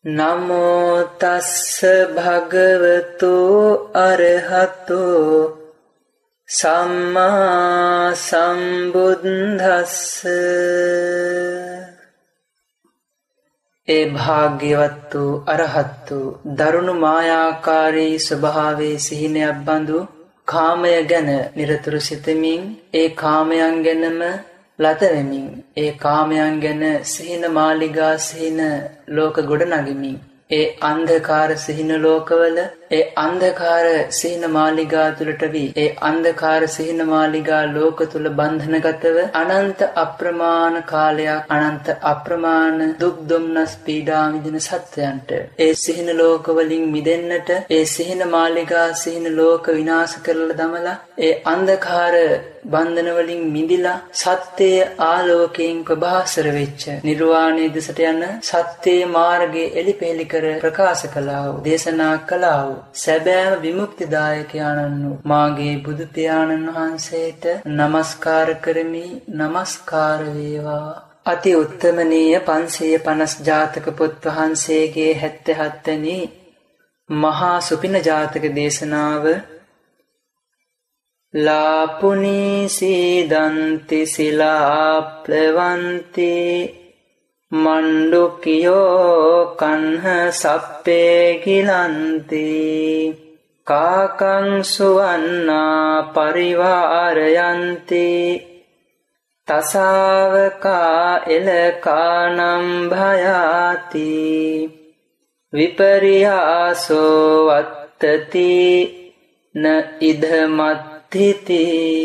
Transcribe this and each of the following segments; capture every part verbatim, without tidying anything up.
නමෝ තස්ස භගවතු අරහතෝ සම්මා සම්බුද්දස්ස. ඒ භාග්‍යවත් වූ අරහත් වූ දරුණු මායාකාරී ස්වභාවයේ සිහිනයක් බඳු කාමය ගැන නිරතුරු සිතමින් ඒ කාමයන් ගැනම ලත වෙමින් ඒ කාමයන් ගැන සිහින මාලිගා සිහින ලෝක ගොඩ නගමින් ඒ අන්ධකාර සිහින ලෝකවල ඒ අන්ධකාර සිහින මාලිගා තුලට වී ඒ අන්ධකාර සිහින මාලිගා ලෝක තුල බන්ධනගතව අනන්ත අප්‍රමාණ කාලයක් අනන්ත අප්‍රමාණ දුක් දුම්නස් පීඩා විඳින සත්වයන්ට ඒ සිහින ලෝක වලින් මිදෙන්නට ඒ සිහින මාලිගා සිහින ලෝක විනාශ කරලා දමලා ඒ අන්ධකාර බන්ධන වලින් මිදිලා සත්‍යයේ ආලෝකයෙන් ප්‍රභාසර වෙච්ච නිර්වාණය දෙසට යන සත්‍යයේ මාර්ගයේ එලිපෙලි කර ප්‍රකාශ කළා වූ දේශනා කළා වූ සැබෑම විමුක්තිදායකයාණන් වූ මාගේ බුදු පියාණන් වහන්සේට নমස්කාර කරමි. নমස්කාර වේවා. අති උත්තමනීය පන්සිය පනස් ජාතක පොත් වහන්සේගේ හැත්තෑ වෙනි මහා සුපින ජාතක දේශනාව ලාපුනී සීදන්ති සිලාප්ලවන්ති මණ්ඩුකියෝ කන්හ සප්පේ ගිලන්ති කාකං සුවන්නා පරිවාරයන්ති තසාවකා එලකානම් භයාති විපරියාසෝ වත්තති න ඉදමත් තිති.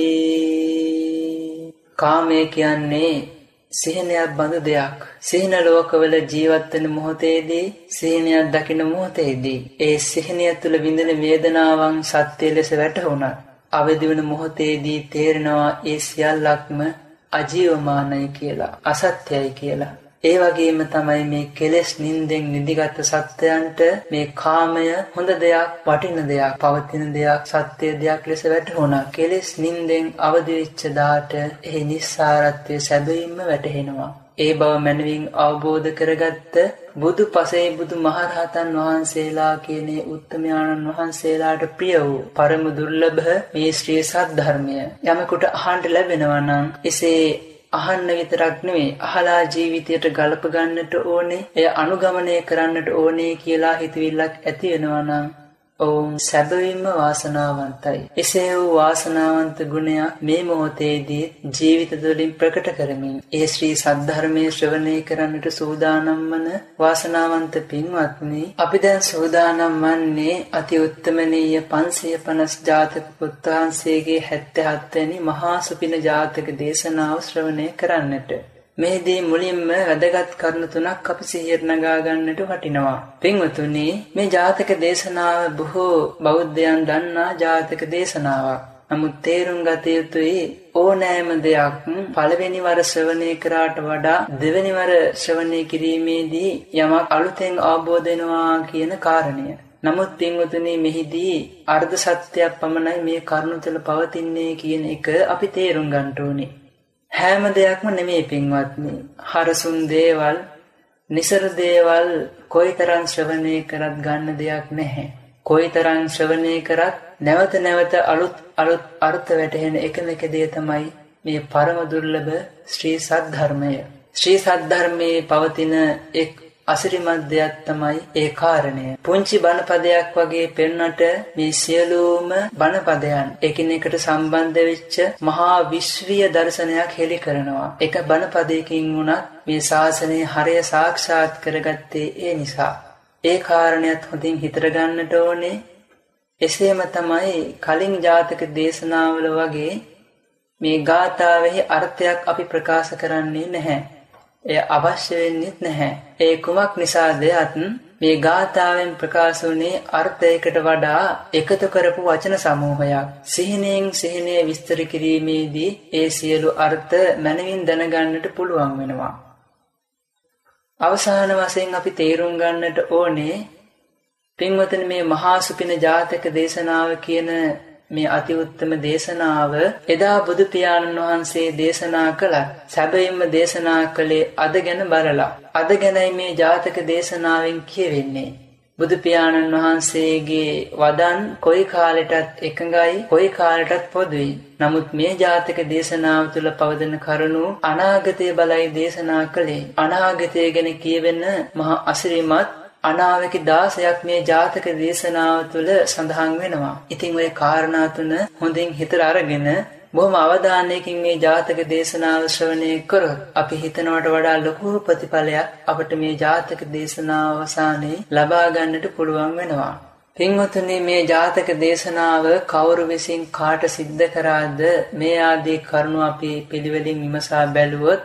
කාමය කියන්නේ සිහිනයක් බඳු දෙයක්. සිහින ලෝකවල ජීවත් වෙන මොහොතේදී සිහිනයක් දකින මොහොතේදී ඒ සිහිනය තුළ විඳින වේදනාවන් සත්‍ය ලෙස වැටහුණා. අවදි වෙන මොහොතේදී තේරෙනවා ඒ සියල්ලක්ම අජීවමානයි කියලා, අසත්‍යයි කියලා. ඒ වගේම තමයි මේ කෙලෙස් නින්දෙන් නිදිගත් සත්‍යයන්ට මේ කාමය හොඳ දෙයක්, වටින දෙයක්, පවතින දෙයක්, සත්‍ය දෙයක් ලෙස වැටහුණා. කෙලෙස් නින්දෙන් අවදි වෙච්ච දාට එහි නිස්සාරත්වය සැබවින්ම වැටහෙනවා. ඒ බව මනවින් අවබෝධ කරගත්ත බුදු පසේ බුදු මහරහතන් වහන්සේලා කියන උත්තමයාණන් වහන්සේලාට ප්‍රිය වූ පරම දුර්ලභ මේ ශ්‍රී සද්ධර්මය යමෙකුට අහන්න ලැබෙනවා නම් එසේ අහන්න විතරක් නෙවෙයි, අහලා ජීවිතයට ගලප ගන්නට ඕනේ, එය අනුගමනය කරන්නට ඕනේ කියලා හිතවිල්ලක් ඇති වෙනවා නම් ඔවුන් සැබවින්ම වාසනාවන්තයි. එසේ වූ වාසනාවන්ත ගුණයක් මේ මොහොතේදී ජීවිත තුළින් ප්‍රකට කරමින් ඒ ශ්‍රී සද්ධර්මයේ ශ්‍රවණය කරන්නට සූදානම් වන වාසනාවන්ත පින්වත්නි, අපි දැන් සූදානම් වන්නේ අති උත්තමනීය පන්සිය පනස් ජාතක පුත් වහන්සේගේ හැත්තෑ වෙනි මහා සුපින ජාතක දේශනාව ශ්‍රවණය කරන්නට. මේදී මුලින්ම වැදගත් කරුණු තුනක් අපි සිහියට නගා ගන්නට වටිනවා. පින්වතුනි, මේ ජාතක දේශනාව බොහෝ බෞද්ධයන් දන්නා ජාතක දේශනාවක්. නමුත් තේරුම් ගත යුතුයි ඕනෑම දෙයක් පළවෙනි වර ශ්‍රවණය කරාට වඩා දෙවෙනි වර ශ්‍රවණය කිරීමේදී යමක් අලුතෙන් අවබෝධ වෙනවා කියන කාරණය. නමුත් පින්වතුනි, මෙහිදී අර්ධ සත්‍යයක් පමණයි මේ කරුණු තුළ පවතින්නේ කියන එක අපි තේරුම් ගන්න ඕනේ. හැම දෙයක්ම නෙමෙයි පින්වත්නි. හරසුන් දේවල්, නිසරු දේවල් කොයිතරම් ශ්‍රවණය කරත් ගන්න දෙයක් නැහැ. කොයිතරම් ශ්‍රවණය කරත් නැවත නැවත අලුත් අලුත් අර්ථ වැටහෙන එකම එක දේ තමයි මේ පරම දුර්ලභ ශ්‍රී සද්ධර්මය. ශ්‍රී සද්ධර්මයේ පවතින එක් අසිරිමත් දෙයක් තමයි ඒ කාරණය. පුංචි බණපදයක් වගේ පෙන්වන්නට මේ සියලුම බණපදයන් එකිනෙකට සම්බන්ධ වෙච්ච මහා විශ්වීය දර්ශනයක් හෙළි කරනවා. එක බණපදයකින් වුණත් මේ ශාසනය හරය සාක්ෂාත් කරගත්තේ ඒ නිසා. ඒ කාරණයත් හොඳින් හිතර ගන්නට ඕනේ. එසේම තමයි කලින් ජාතක දේශනාවල වගේ මේ ගාථාවෙහි අර්ථයක් අපි ප්‍රකාශ කරන්නේ නැහැ. එය අවශ්‍ය වෙන්නේත් නැහැ. ඒ කුමක් නිසාද යත් මේ ගාථාවෙන් ප්‍රකාශ වුණේ අර්ථයකට වඩා එකතු කරපු වචන සමූහයක්. සිහිනෙන් සිහිනය විස්තර කිරීමේදී ඒ සියලු අර්ථ මනවින් දැනගන්නට පුළුවන් වෙනවා. අවසාන වශයෙන් අපි තේරුම් ගන්නට ඕනේ පින්වතුනි, මේ මහා සුපින ජාතක දේශනාව කියන මේ අති උත්තම දේශනාව එදා බුදු පියාණන් වහන්සේ දේශනා කළා. සැබවින්ම දේශනා කළේ අද ගැන බලලා. අද ගැනයි මේ ජාතක දේශනාවෙන් කියවෙන්නේ. බුදු පියාණන් වහන්සේගේ වදන් කොයි කාලෙටත් එකඟයි, කොයි කාලෙටත් පොදුයි. නමුත් මේ ජාතක දේශනාව තුළ පවදන කරුණු අනාගතය බලයි දේශනා කළේ. අනාගතය ගැන කියවෙන මහා අසිරිමත් අනාවැකි දාසයක් මේ ජාතක දේශනාව තුළ සඳහන් වෙනවා. ඉතින් ওই කාරණා තුන හොඳින් හිතලා අරගෙන බොහොම අවධානයකින් මේ ජාතක දේශනාව ශ්‍රවණය කරොත් අපි හිතනවට වඩා ලොකු ප්‍රතිඵලයක් අපිට මේ ජාතක දේශනාව අවසානයේ ලබා ගන්නට පුළුවන් වෙනවා. පින්වතුනි, මේ ජාතක දේශනාව කවුරු විසින් කාට සිද්ධ කරාද මේ ආදී කරුණු අපි පිළිවෙලින් විමසා බැලුවොත්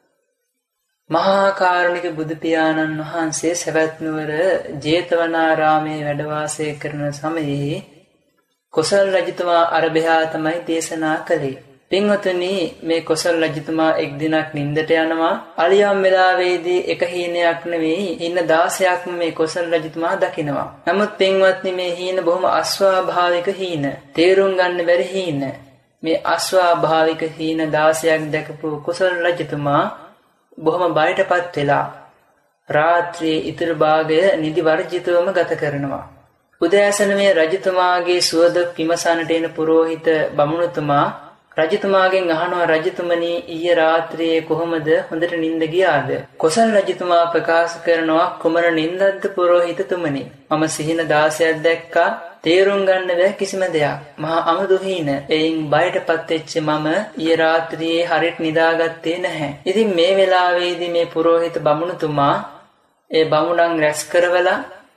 මහා කාරුණික බුදු පියාණන් වහන්සේ සවැත් නුවර ජේතවනාරාමයේ වැඩ වාසය කරන සමයේ කොසල් රජතුමා අරබයා තමයි දේශනා කළේ. පින්වතුනි, මේ කොසල් රජතුමා එක් දිනක් නිින්දට යනවා. අලියම් වෙලාවේදී එක හීනයක් නෙවෙයි හීන දාසයක්ම මේ කොසල් රජතුමා දකිනවා. නමුත් පින්වත්නි, මේ හීන බොහොම අස්වාභාවික හීන. තේරුම් ගන්න බැරි හීන. මේ අස්වාභාවික හීන දාසයක් දැකපු කොසල් රජතුමා බොහොම බයටපත් වෙලා රාත්‍රියේ ඉතුරු භාගය නිදි වර්ජිතවම ගත කරනවා. උදෑසන මේ රජතුමාගේ සුවද විමසන්නට එන පුරෝහිත බමුණුතුමා රජතුමාගෙන් අහනවා, රජතුමනි, ඊයේ රාත්‍රියේ කොහොමද හොඳට නිින්ද ගියාද? කොසල් රජතුමා ප්‍රකාශ කරනවා, කුමන නිින්දක්ද පුරෝහිතතුමනි? මම සිහින දාසයක් දැක්කා. තේරුම් ගන්න බැහැ කිසිම දෙයක්. මහා අමුතු හීන. එයින් බයටපත් වෙච්ච මම ඊයේ රාත්‍රියේ හරියට නිදාගත්තේ නැහැ. ඉතින් මේ වෙලාවේදී මේ පුරෝහිත බමුණුතුමා ඒ බමුණන් රැස් කරවලා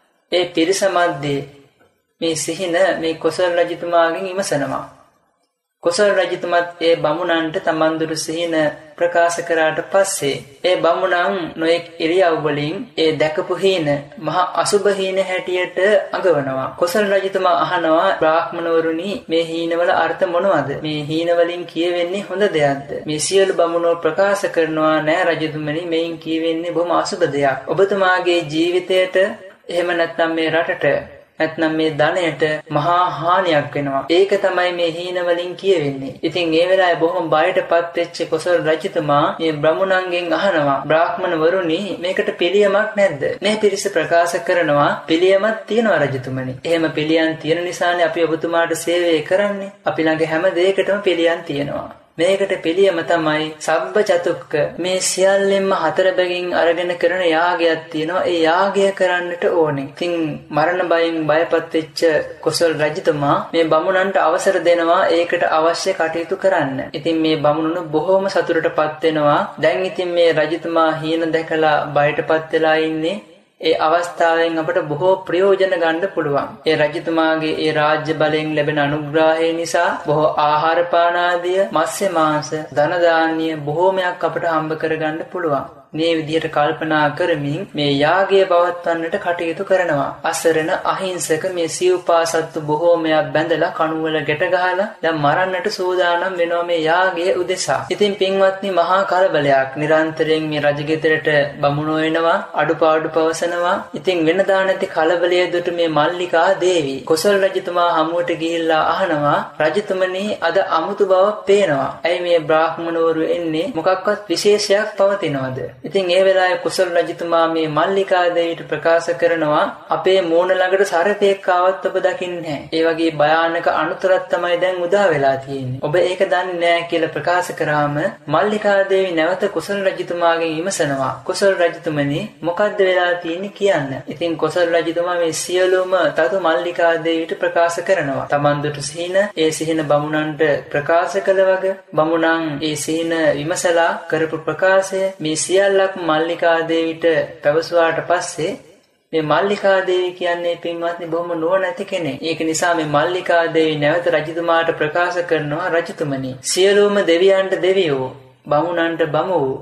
ඒ පිරිස මැද්දේ මේ සිහින මේ කොසල් රජතුමාගෙන් විමසනවා. කොසල් රජතුමත් ඒ බමුණන්ට තමන් දුරු සිහින ප්‍රකාශ කරාට පස්සේ ඒ බමුණන් නොඑක් ඉරියව් වලින් ඒ දැකපු හීන මහා අසුබ හීන හැටියට අඟවනවා. කොසල් රජතුමා අහනවා, බ්‍රාහ්මණවරුනි, මේ හීනවල අර්ථ මොනවද? මේ හීන වලින් කියවෙන්නේ හොඳ දෙයක්ද? මේ සියලු බමුණෝ ප්‍රකාශ කරනවා, නෑ රජතුමනි, මේන් කියවෙන්නේ බොහොම අසුබ දෙයක්. ඔබතුමාගේ ජීවිතයට එහෙම නැත්නම් මේ රටට නැත්නම් මේ ධනයට මහා හානියක් වෙනවා. ඒක තමයි මේ හීන වලින් කියවෙන්නේ. ඉතින් ඒ වෙලාවේ බොහොම බයටපත් වෙච්ච කොසල් රජතුමා මේ බ්‍රාහ්මණන්ගෙන් අහනවා, බ්‍රාහ්මණ වරුනි, මේකට පිළියමක් නැද්ද? මේ පිරිස ප්‍රකාශ කරනවා, පිළියමක් තියෙනවා රජතුමනි. එහෙම පිළියම් තියෙන නිසානේ අපි ඔබතුමාට සේවය කරන්නේ. අපි ළඟ හැම දෙයකටම පිළියම් තියෙනවා. මේකට පිළියම තමයි සබ්බ චතුක්ක. මේ සියල්ලෙන්ම හතර බැගින් අරගෙන කරන යාගයක් තියෙනවා. ඒ යාගය කරන්නට ඕනේ. ඉතින් මරණ බයෙන් බයපත් වෙච්ච කොසල් රජතුමා මේ බමුණන්ට අවසර දෙනවා ඒකට අවශ්‍ය කටයුතු කරන්න. ඉතින් මේ බමුණුන් බොහොම සතුටටපත් වෙනවා. දැන් ඉතින් මේ රජතුමා හීන දැකලා බයටපත් වෙලා ඉන්නේ. ඒ අවස්ථාවෙන් අපට බොහෝ ප්‍රයෝජන ගන්න පුළුවන්. ඒ රජතුමාගේ ඒ රාජ්‍ය බලයෙන් ලැබෙන අනුග්‍රහය නිසා බොහෝ ආහාර පාන ආදිය, මත්ස්‍ය මාංශ, ධන ධාන්‍ය බොහෝමයක් අපට හම්බ කරගන්න පුළුවන්. මේ විදිහට කල්පනා කරමින් මේ යාගය පවත්වන්නට කටයුතු කරනවා. අසරණ අහිංසක මේ සිව්පාසත්තු බොහෝමයක් බැඳලා කණුවල ගැට ගහලා දැන් මරන්නට සූදානම් වෙනවා මේ යාගයේ උදෙසා. ඉතින් පින්වත්නි, මහා කලබලයක්. නිරන්තරයෙන් මේ රජගෙදරට බමුණෝ එනවා, අඩුපාඩු පවසනවා. ඉතින් වෙනදා නැති කලබලය දුටු මේ මල්ලිකා දේවී කොසල් රජතුමා හමුවට ගිහිල්ලා අහනවා, රජතුමනි, අද අමුතු බවක් පේනවා. ඇයි මේ බ්‍රාහ්මණවරු එන්නේ? මොකක්වත් විශේෂයක් පවතිනවද? ඉතින් ඒ වෙලාවේ කොසල් රජතුමා මේ මල්ලිකා දේවියට ප්‍රකාශ කරනවා, අපේ මූණ ළඟට සර්පෙක් ආවත් ඔබ දකින්නේ නැහැ. ඒ වගේ භයානක අනුතරක් තමයි දැන් උදා වෙලා තියෙන්නේ. ඔබ ඒක දන්නේ නැහැ කියලා ප්‍රකාශ කරාම මල්ලිකා දේවි නැවත කොසල් රජතුමාගෙන් විමසනවා, කොසල් රජතුමනි, මොකද්ද වෙලා තියෙන්නේ කියන්න. ඉතින් කොසල් රජතුමා මේ සියලුම තතු මල්ලිකා දේවියට ප්‍රකාශ කරනවා. තමන් දුටු සිහින, ඒ සිහින බමුණන්ට ප්‍රකාශ කළ වගේ බමුණන් ඒ සිහින විමසලා කරපු ප්‍රකාශය මේ සියල්ල මල්ලිකා දේවිට පැවසුවාට පස්සේ මේ මල්ලිකා දේවි කියන්නේ පින්වත්නි බොහොම නුවණැති කෙනෙක්. ඒක නිසා මේ මල්ලිකා දේවි නැවත රජතුමාට ප්‍රකාශ කරනවා, රජතුමනි, සියලුම දෙවියන්ට දෙවියෝ, බමුණන්ට බමුණෝ,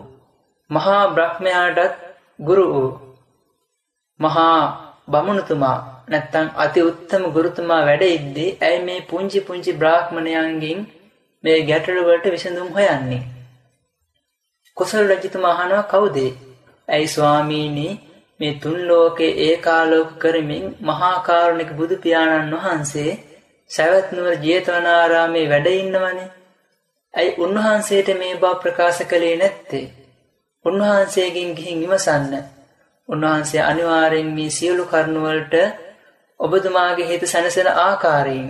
මහා බ්‍රහ්මයාටත් ගුරු වූ මහා බමුණුතුමා නැත්තම් අති උත්තම ගුරුතුමා වැඩ ඉද්දී ඇයි මේ පුංචි පුංචි බ්‍රාහ්මණයන්ගෙන් මේ ගැටළු වලට විසඳුම් හොයන්නේ? කොසල් රජතුමා අහනවා, කවුද? ඇයි ස්වාමීනි, මේ තුන් ලෝකේ ඒකාලෝක කරමින් මහා කාරුණික බුදු පියාණන් වහන්සේ සවැත් නුවර ජේතවනාරාමේ වැඩ ඉන්නවනේ. ඇයි උන්වහන්සේට මේ බව ප්‍රකාශ කළේ නැත්තේ? උන්වහන්සේගෙන් ගිහින් විමසන්න. උන්වහන්සේ අනිවාර්යෙන් මේ සියලු කරුණු වලට ඔබතුමාගේ හිත සැනසෙන ආකාරයෙන්,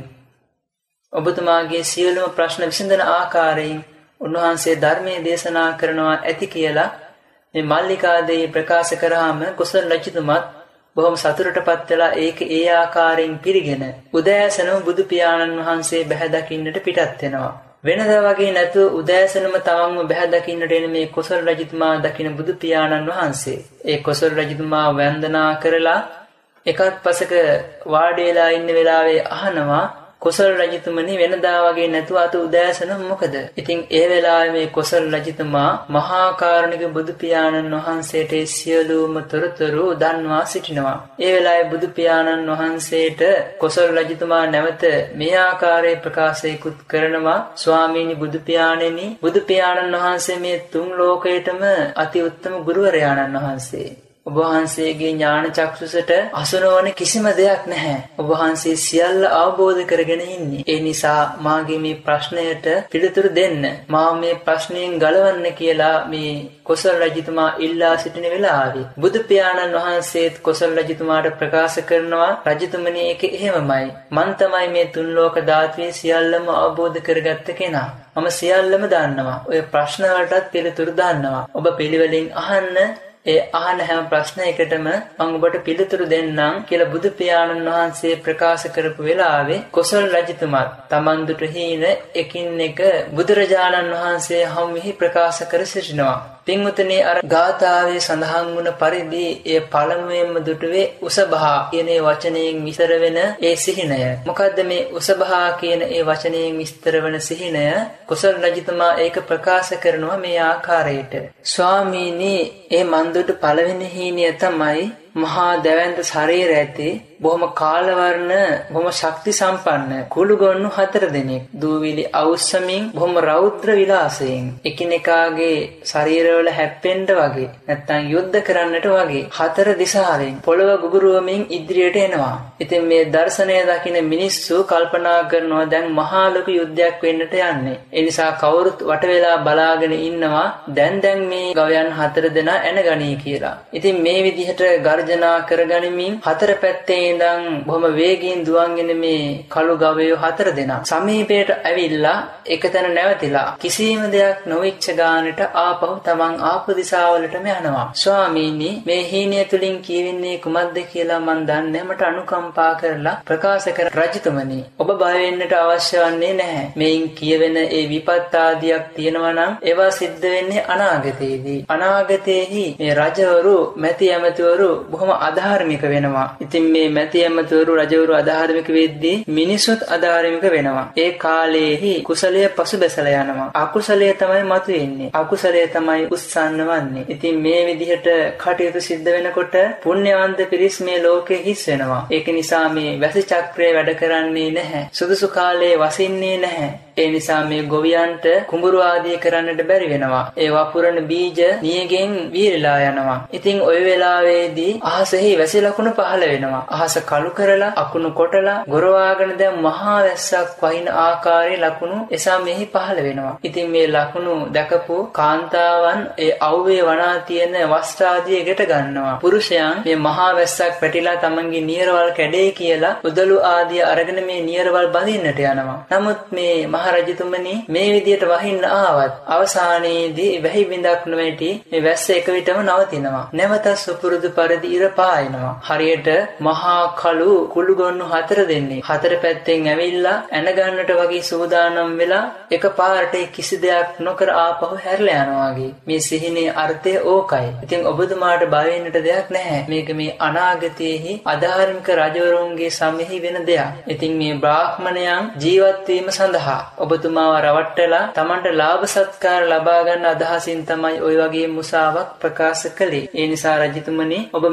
ඔබතුමාගේ සියලුම ප්‍රශ්න විසඳන ආකාරයෙන් උන්වහන්සේ ධර්මයේ දේශනා කරනවා ඇති කියලා මේ මල්ලිකාදේ ප්‍රකාශ කරාම කුසල රජතුමත් බොහොම සතුටටපත් වෙලා ඒක ඒ ආකාරයෙන් පිළිගෙන උදෑසනම බුදු පියාණන් වහන්සේ බැහැ දකින්නට පිටත් වෙනවා. වෙනදා වගේ නැතුව උදෑසනම තමන්ම බැහැ දකින්නට එන මේ කුසල රජතුමා දකින බුදු පියාණන් වහන්සේ ඒ කුසල රජතුමා වන්දනා කරලා එකත් පසක වාඩි වෙලා ඉන්න වෙලාවේ අහනවා කුසල රජතුමනි වෙනදා වගේ නැතුව අත උදෑසන මොකද? ඉතින් ඒ වෙලාවේ මේ කුසල රජතුමා මහා කාරුණික බුදු පියාණන් වහන්සේට සියලුම තොරතුරු දන්වා සිටිනවා. ඒ වෙලාවේ බුදු පියාණන් වහන්සේට කුසල රජතුමා නැවත මේ ආකාරයේ ප්‍රකාශයකුත් කරනවා. ස්වාමීනි බුදු පියාණෙනි, බුදු පියාණන් වහන්සේ මේ තුන් ලෝකයටම අති උත්තම ගුරුවරයාණන් වහන්සේ. ඔබ වහන්සේගේ ඥාන චක්ෂුසට අසුනවන කිසිම දෙයක් නැහැ. ඔබ වහන්සේ සියල්ල අවබෝධ කරගෙන ඉන්නේ. ඒ නිසා මාගේ මේ ප්‍රශ්නයට පිළිතුරු දෙන්න. මා මේ ප්‍රශ්නයෙන් ගලවන්න කියලා මේ කුසල රජතුමා ඉල්ලා සිටින වෙලාවේ බුදු පියාණන් වහන්සේත් කුසල රජතුමාට ප්‍රකාශ කරනවා රජතුමනි ඒක එහෙමමයි. මන් තමයි මේ තුන් ලෝක ධාතුවේ සියල්ලම අවබෝධ කරගත්ත කෙනා. මම සියල්ලම දන්නවා. ඔය ප්‍රශ්න වලටත් පිළිතුරු දන්නවා. ඔබ පිළිවෙලින් අහන්න. ඒ අහන හැම ප්‍රශ්නයකටම මම ඔබට පිළිතුරු දෙන්නම් කියලා බුදු පියාණන් වහන්සේ ප්‍රකාශ කරපු වෙලාවේ කුසල රජතුමා තමන් දුටු හීන එකින් එක බුදුරජාණන් වහන්සේ හමුෙහි ප්‍රකාශ කර සිටිනවා. පින්වතුනි අර ගාථාවේ සඳහන් වුණ පරිදි ඒ පළමුවෙන්ම දුටුවේ උසභා කියන ඒ වචනයෙන් විස්තර වෙන ඒ සිහිනය. මොකද්ද මේ උසභා කියන ඒ වචනයෙන් විස්තර වෙන සිහිනය? කුසල රජතුමා ඒක ප්‍රකාශ කරනවා මේ ආකාරයට. ස්වාමීනි ඒ මන් දුටු පළවෙනි හීනය තමයි මහා දැවැන්ත ශරීර ඇති බොහොම කාලවර්ණ බොහොම ශක්ති සම්පන්න කුළුගොන්නු හතර දෙනෙක් දූවිලි අවුස්සමින් බොහොම රෞද්‍ර විලාසයෙන් එකිනෙකාගේ ශරීරවල හැප්පෙන්න වගේ නැත්තම් යුද්ධ කරන්නට වගේ හතර දිශාවෙන් පොළව ගුගුරුවමින් ඉදිරියට එනවා. ඉතින් මේ දර්ශනය දකින මිනිස්සු කල්පනා කරනවා දැන් මහා ලොකු යුද්ධයක් වෙන්නට යන්නේ. ඒ නිසා කවුරුත් වට වෙලා බලාගෙන ඉන්නවා දැන් දැන් මේ ගවයන් හතර දෙනා එනගනී කියලා. ඉතින් මේ විදිහට ගර්ජනා කරගනිමින් හතර පැත්තේ ඉඳන් බොහොම වේගයෙන් දුවන්ගෙන මේ කළු ගවයෝ හතර දෙනා සමීපයට ඇවිල්ලා එකතැන නැවතිලා කිසිම දෙයක් නොවිච්ච ගානට ආපහු තමන් ආපු දිශාවලටම යනවා. ස්වාමීනි මේ හීනය තුලින් කියවෙන්නේ කුමක්ද කියලා මන් දන්නේ මට අනුකම්පා කරලා ප්‍රකාශ කර රජතුමනි ඔබ බය වෙන්නට අවශ්‍ය වන්නේ නැහැ. මේන් කියවෙන ඒ විපත් ආදියක් තියෙනවා නම් ඒවා සිද්ධ වෙන්නේ අනාගතයේදී. අනාගතයේහි මේ රජවරු මැති ඇමතිවරු බොහොම අධාර්මික වෙනවා. ඉතින් මේ මැති ඇමතිවරු රජවරු අධාර්මික වෙද්දී මිනිසුත් අධාර්මික වෙනවා. ඒ කාලයේහි කුසලයේ පසුබැසලා යනවා. අකුසලයේ තමයි මතුවෙන්නේ. අකුසලයේ තමයි උස්සන්න වන්නේ. ඉතින් මේ විදිහට කටයුතු සිද්ධ වෙනකොට පුණ්‍යවන්ත පිරිස් මේ ලෝකේ හිස් වෙනවා. ඒක නිසා මේ වැසි චක්‍රය වැඩ කරන්නේ නැහැ. සුදුසු කාලයේ වසින්නේ නැහැ. ඒ නිසා මේ ගොවියන්ට කුඹුරු ආදී කරන්නට බැරි වෙනවා. ඒ වපුරන බීජ නියගෙන් වීරලා යනවා. ඉතින් ওই වෙලාවේදී අහසෙහි වැසි ලකුණු පහළ වෙනවා. අහස කළු කරලා අකුණු කොටලා ගොරවාගෙන දැන් මහා වැස්සක් වහින ආකාරයේ ලකුණු එසා මෙහි පහළ වෙනවා. ඉතින් මේ ලකුණු දැකපු කාන්තාවන් ඒ අවුවේ වනා තියෙන වස්ත්‍ර ආදී ගෙට ගන්නවා. පුරුෂයන් මේ මහා වැස්සක් පැටිලා තමන්ගේ නියරවල් කැඩේ කියලා උදළු ආදී අරගෙන මේ නියරවල් බඳින්නට යනවා. නමුත් මේ මහරජතුමනි මේ විදියට වහින්න ආවත් අවසානයේදී වැහි බිඳක් නොවැටි මේ වැස්ස එක විටම නවතිනවා. නැවත සුපුරුදු පරිදි ඉර පායනවා. හරියට මහා කළු කුළුගොන්නු හතර දෙන්නේ හතර පැත්තෙන් ඇවිල්ලා ඇන ගන්නට වගේ සූදානම් වෙලා එකපාරට කිසි දෙයක් නොකර ආපහු හැරලා යනවා වගේ. මේ සිහිනේ අර්ථය ඕකයි. ඉතින් ඔබතුමාට බය වෙන්නට දෙයක් නැහැ. මේක මේ අනාගතයේහි අධාර්මික රජවරුන්ගේ සමෙහි වෙන දෙයක්. ඉතින් මේ බ්‍රාහ්මණයන් ජීවත් වීම සඳහා ඔබතුමාව රවට්ටලා Tamanට ලාභ සත්කාර ලබා ගන්න අදහසින් තමයි ওই වගේ මුසාවක් ප්‍රකාශ කළේ. ඒ නිසා රජතුමනි ඔබ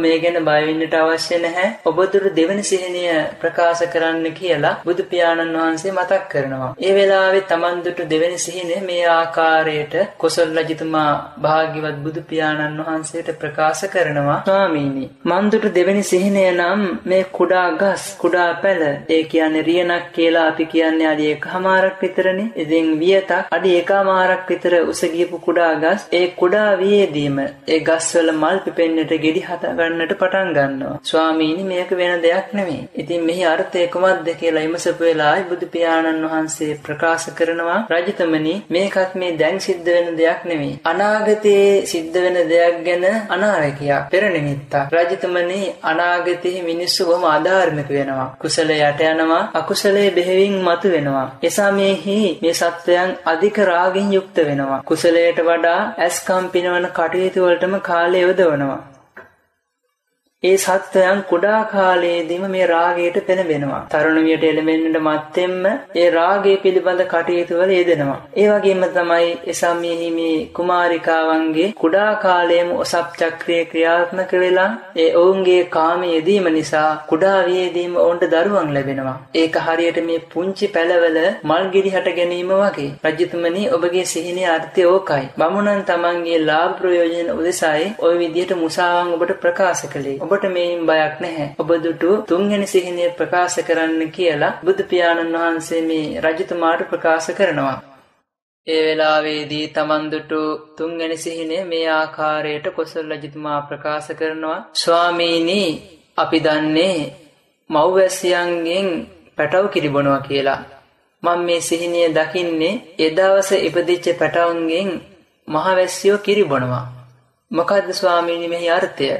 මේ ගැන බය වෙන්නට අවශ්‍ය නැහැ. ඔබතුරු දෙවෙනි සිහිනය ප්‍රකාශ කරන්න කියලා බුදු පියාණන් වහන්සේ මතක් කරනවා. ඒ වෙලාවේ තමන් දුටු දෙවෙනි සිහිනය මේ ආකාරයට කොසල් රජතුමා භාග්‍යවත් බුදු පියාණන් වහන්සේට ප්‍රකාශ කරනවා. ස්වාමීනි, මන් දුටු දෙවෙනි සිහිනය නම් මේ කුඩා ගස්, කුඩා පැල, ඒ කියන්නේ රියනක් කියලා අපි කියන්නේ අඩි එකමාරක් විතරනේ. ඉතින් වියතක් අඩි එකමාරක් විතර උස ගියපු කුඩා ගස්, ඒ කුඩා වියේදීම ඒ ගස්වල මල් පිපෙන්නට ගෙඩි හදා ගන්නට පටන් ගන්නවා. ස්වාමීනි, මේක වෙන දෙයක් නෙමෙයි. ඉතින් මෙහි අර්ථය කොහොමද කියලා විමසපු වෙලාවයි බුදු පියාණන් වහන්සේ ප්‍රකාශ කරනවා. රජතුමනි, මේකත් මේ දැන් සිද්ධ වෙන දෙයක් නෙමෙයි. අනාගතයේ සිද්ධ වෙන දෙයක් ගැන අනාවැකියක්, පෙර නිමිත්තක්. රජතුමනි, අනාගතයේ මිනිස්සු බොහොම අධාර්මික වෙනවා. කුසලයට යනවා, අකුසලයේ බෙහෙවින් මතු වෙනවා. එසා මේහි මේ සත්වයන් අධික රාගයෙන් යුක්ත වෙනවා. කුසලයට වඩා ඇස්කම් පිනවන කටයුතු වලටම කාලය යොදවනවා. ඒ සත්වයන් කුඩා කාලයේදීම මේ රාගයට පෙළඹෙනවා. තරුණියට එළඹෙන්නට මත්තෙන්ම ඒ රාගය පිළිබඳ කටයුතු වල යෙදෙනවා. ඒ වගේම තමයි එසම්මෙහි මේ කුමාරිකාවන්ගේ කුඩා කාලයේම ඔසප් චක්‍රයේ ක්‍රියාත්මක වෙලා ඒ ඔවුන්ගේ කාමයේ යෙදීම නිසා කුඩා වියේදීම ඔවුන්ට දරුවන් ලැබෙනවා. ඒක හරියට මේ පුංචි පැලවල මල් ගිරි හට ගැනීම වගේ. රජතුමනි, ඔබගේ සිහිනේ අර්ථය ඕකයි. බමුණන් තමන්ගේ ලාභ ප්‍රයෝජන උදෙසායි ওই විදිහට මුසාවන් ඔබට ප්‍රකාශ කළේ. ඔබට මේන් බයක් නැහැ. ඔබ දුටු තුන්වෙනි සිහිනය ප්‍රකාශ කරන්න කියලා බුදු පියාණන් වහන්සේ මේ රජතුමාට ප්‍රකාශ කරනවා. ඒ වෙලාවේදී තමන් දුටු තුන්වෙනි සිහිනය මේ ආකාරයට කොසල් රජතුමා ප්‍රකාශ කරනවා. ස්වාමීනි, අපි දන්නේ මව්වැසියන්ගෙන් පැටව කිරිබොනවා කියලා. මම මේ සිහිනය දකින්නේ ඒ දවසේ ඉපදිච්ච පැටවුන්ගෙන් මහවැසියෝ කිරිබොනවා. මොකද්ද ස්වාමීනි මෙහි අර්ථය?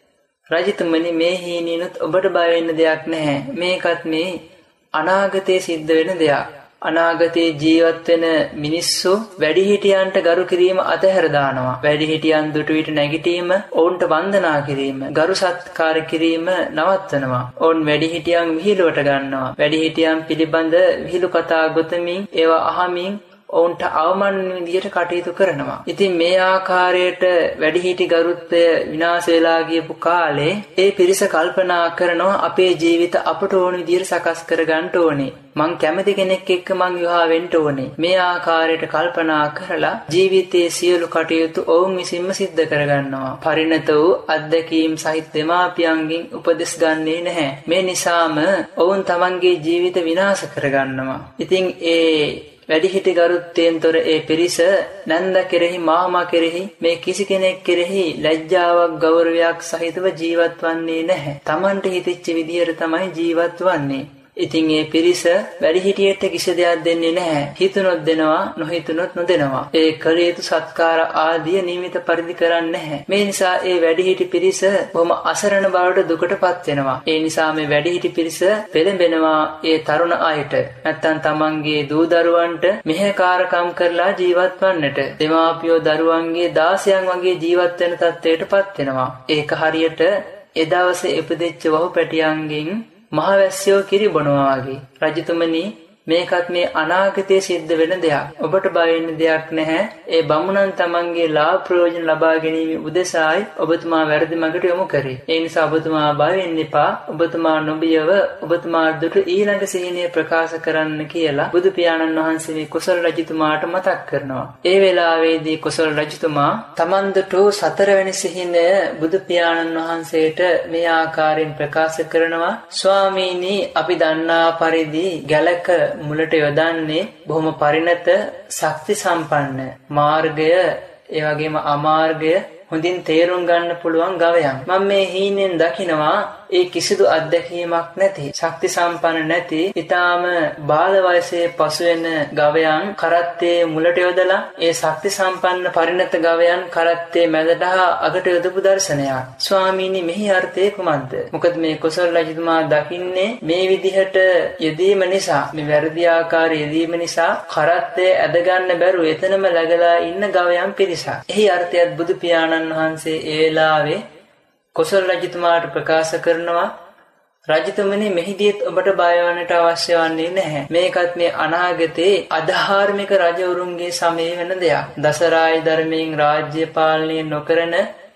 රජතුමනි, මේ හීනිනුත් ඔබට බය වෙන්න දෙයක් නැහැ. මේකත් මේ අනාගතයේ සිද්ධ වෙන දෙයක්. අනාගතයේ ජීවත් වෙන මිනිස්සු වැඩිහිටියන්ට ගරු කිරීම අතහැර දානවා. වැඩිහිටියන් දුටු විට නැගිටීම, ඔවුන්ට වන්දනා කිරීම, ගරු සත්කාර කිරීම නවත්වනවා. ඔවුන් වැඩිහිටියන් විහිළුවට ගන්නවා. වැඩිහිටියන් පිළිබඳ විහිළු කතා ගොතමින් ඒවා අහමින් ඔවුන්ට අවමාන විදියට කටයුතු කරනවා. ඉතින් මේ ආකාරයට වැඩිහිටි ගරුත්වය විනාශ වෙලා ගියපු කාලේ ඒ පිරිස කල්පනා කරනවා අපේ ජීවිත අපට ඕන විදියට සකස් කරගන්න ඕනේ. මං කැමති කෙනෙක් එක්ක මං විවාහ වෙන්න ඕනේ. මේ ආකාරයට කල්පනා කරලා ජීවිතයේ සියලු කටයුතු ඔවුන් විසින්ම සිද්ධ කරගන්නවා. පරිණත වූ අත්දැකීම් සහිත දෙමාපියන්ගෙන් උපදෙස් ගන්නේ නැහැ. මේ නිසාම ඔවුන් තමන්ගේ ජීවිත විනාශ කරගන්නවා. ඉතින් ඒ වැඩිහිටි ගරුත්වයෙන් තොර ඒ පිරිස නන්ද කෙරෙහි, මාමා කෙරෙහි, මේ කිසි කෙනෙක් කෙරෙහි ලැජ්ජාවක්, ගෞරවයක් සහිතව ජීවත් වන්නේ නැහැ. Tamanට හිතෙච්ච විදියට තමයි ජීවත් වන්නේ. ඉතින් ඒ පිරිස වැඩිහිටියට කිසි දෙයක් දෙන්නේ නැහැ. හිතුනොත් දෙනවා, නොහිතුනොත් නොදෙනවා. ඒ කළ යුතු සත්කාර ආදිය නියමිත පරිදි කරන්නේ නැහැ. මේ නිසා ඒ වැඩිහිටි පිරිස බොහොම අසරණ බවට දුකටපත් වෙනවා. ඒ නිසා මේ වැඩිහිටි පිරිස පෙළඹෙනවා ඒ තරුණ අයට. නැත්තම් තමන්ගේ දූ දරුවන්ට මෙහෙකාරකම් කරලා ජීවත් වන්නට. දෙමාපියෝ දරුවන්ගේ දාසයන් වගේ ජීවත් වෙන තත්ත්වයටපත් වෙනවා. ඒක හරියට ඒ දවසේ ඉපදෙච්ච වහු පැටියන්ගෙන් මහවැස්සියෝ කිරිබොනවා වගේ. රජතුමනි, මේකත් මේ අනාගතයේ සිද්ධ වෙන දෙයක්. ඔබට බය වෙන්න දෙයක් නැහැ. ඒ බමුණන් තමන්ගේ ලාභ ප්‍රයෝජන ලබා ගැනීම උදෙසායි ඔබතුමා වැරදි මඟට යොමු කරේ. ඒ නිසා ඔබතුමා බය වෙන්න එපා. ඔබතුමා නොබියව ඔබතුමා දුටු ඊළඟ සිහිනය ප්‍රකාශ කරන්න කියලා බුදු පියාණන් වහන්සේ මේ කොසල් රජතුමාට මතක් කරනවා. ඒ වෙලාවේදී කොසල් රජතුමා තමන් දුටු සතරවෙනි සිහිනය බුදු පියාණන් වහන්සේට මේ ආකාරයෙන් ප්‍රකාශ කරනවා. ස්වාමීනි, අපි දන්නා පරිදි ගැලක මුලට යොදන්නේ බොහොම පරිණත, ශක්ති සම්පන්න මාර්ගය, ඒ වගේම අමාර්ගය හොඳින් තේරුම් ගන්න පුළුවන් ගවයන්. මම මේ හීනෙන් දකිනවා ඒ කිසිදු අත්දැකීමක් නැති, ශක්ති සම්පන්න නැති, ඊටාම බාල වයසේ පසු වෙන ගවයන් කරත්තේ මුලට යොදලා ඒ ශක්ති සම්පන්න පරිණත ගවයන් කරත්තේ මැදට හා අගට යොදපු දර්ශනයක්. ස්වාමීනි, මෙහි අර්ථය කුමක්ද? මොකද මේ කොසල් රජතුමා දකින්නේ මේ විදිහට යෙදීම නිසා, මේ වැරදි ආකාර යෙදීම නිසා කරත්තේ ඇද ගන්න බැරුව එතනම läගලා ඉන්න ගවයන් පිරිසක්. එහි අර්ථයත් බුදු පියාණන් වහන්සේ ඒ වෙලාවේ කොසල් රජතුමාට ප්‍රකාශ කරනවා. රජතුමනි, මෙහිදීත් ඔබට බය වන්නට අවශ්‍ය වන්නේ නැහැ. මේකත් මේ අනාගතයේ අධාර්මික රජවරුන්ගේ සමය වෙන දෙයක්. දසරාය ධර්මයෙන් රාජ්‍ය පාලනය නොකරන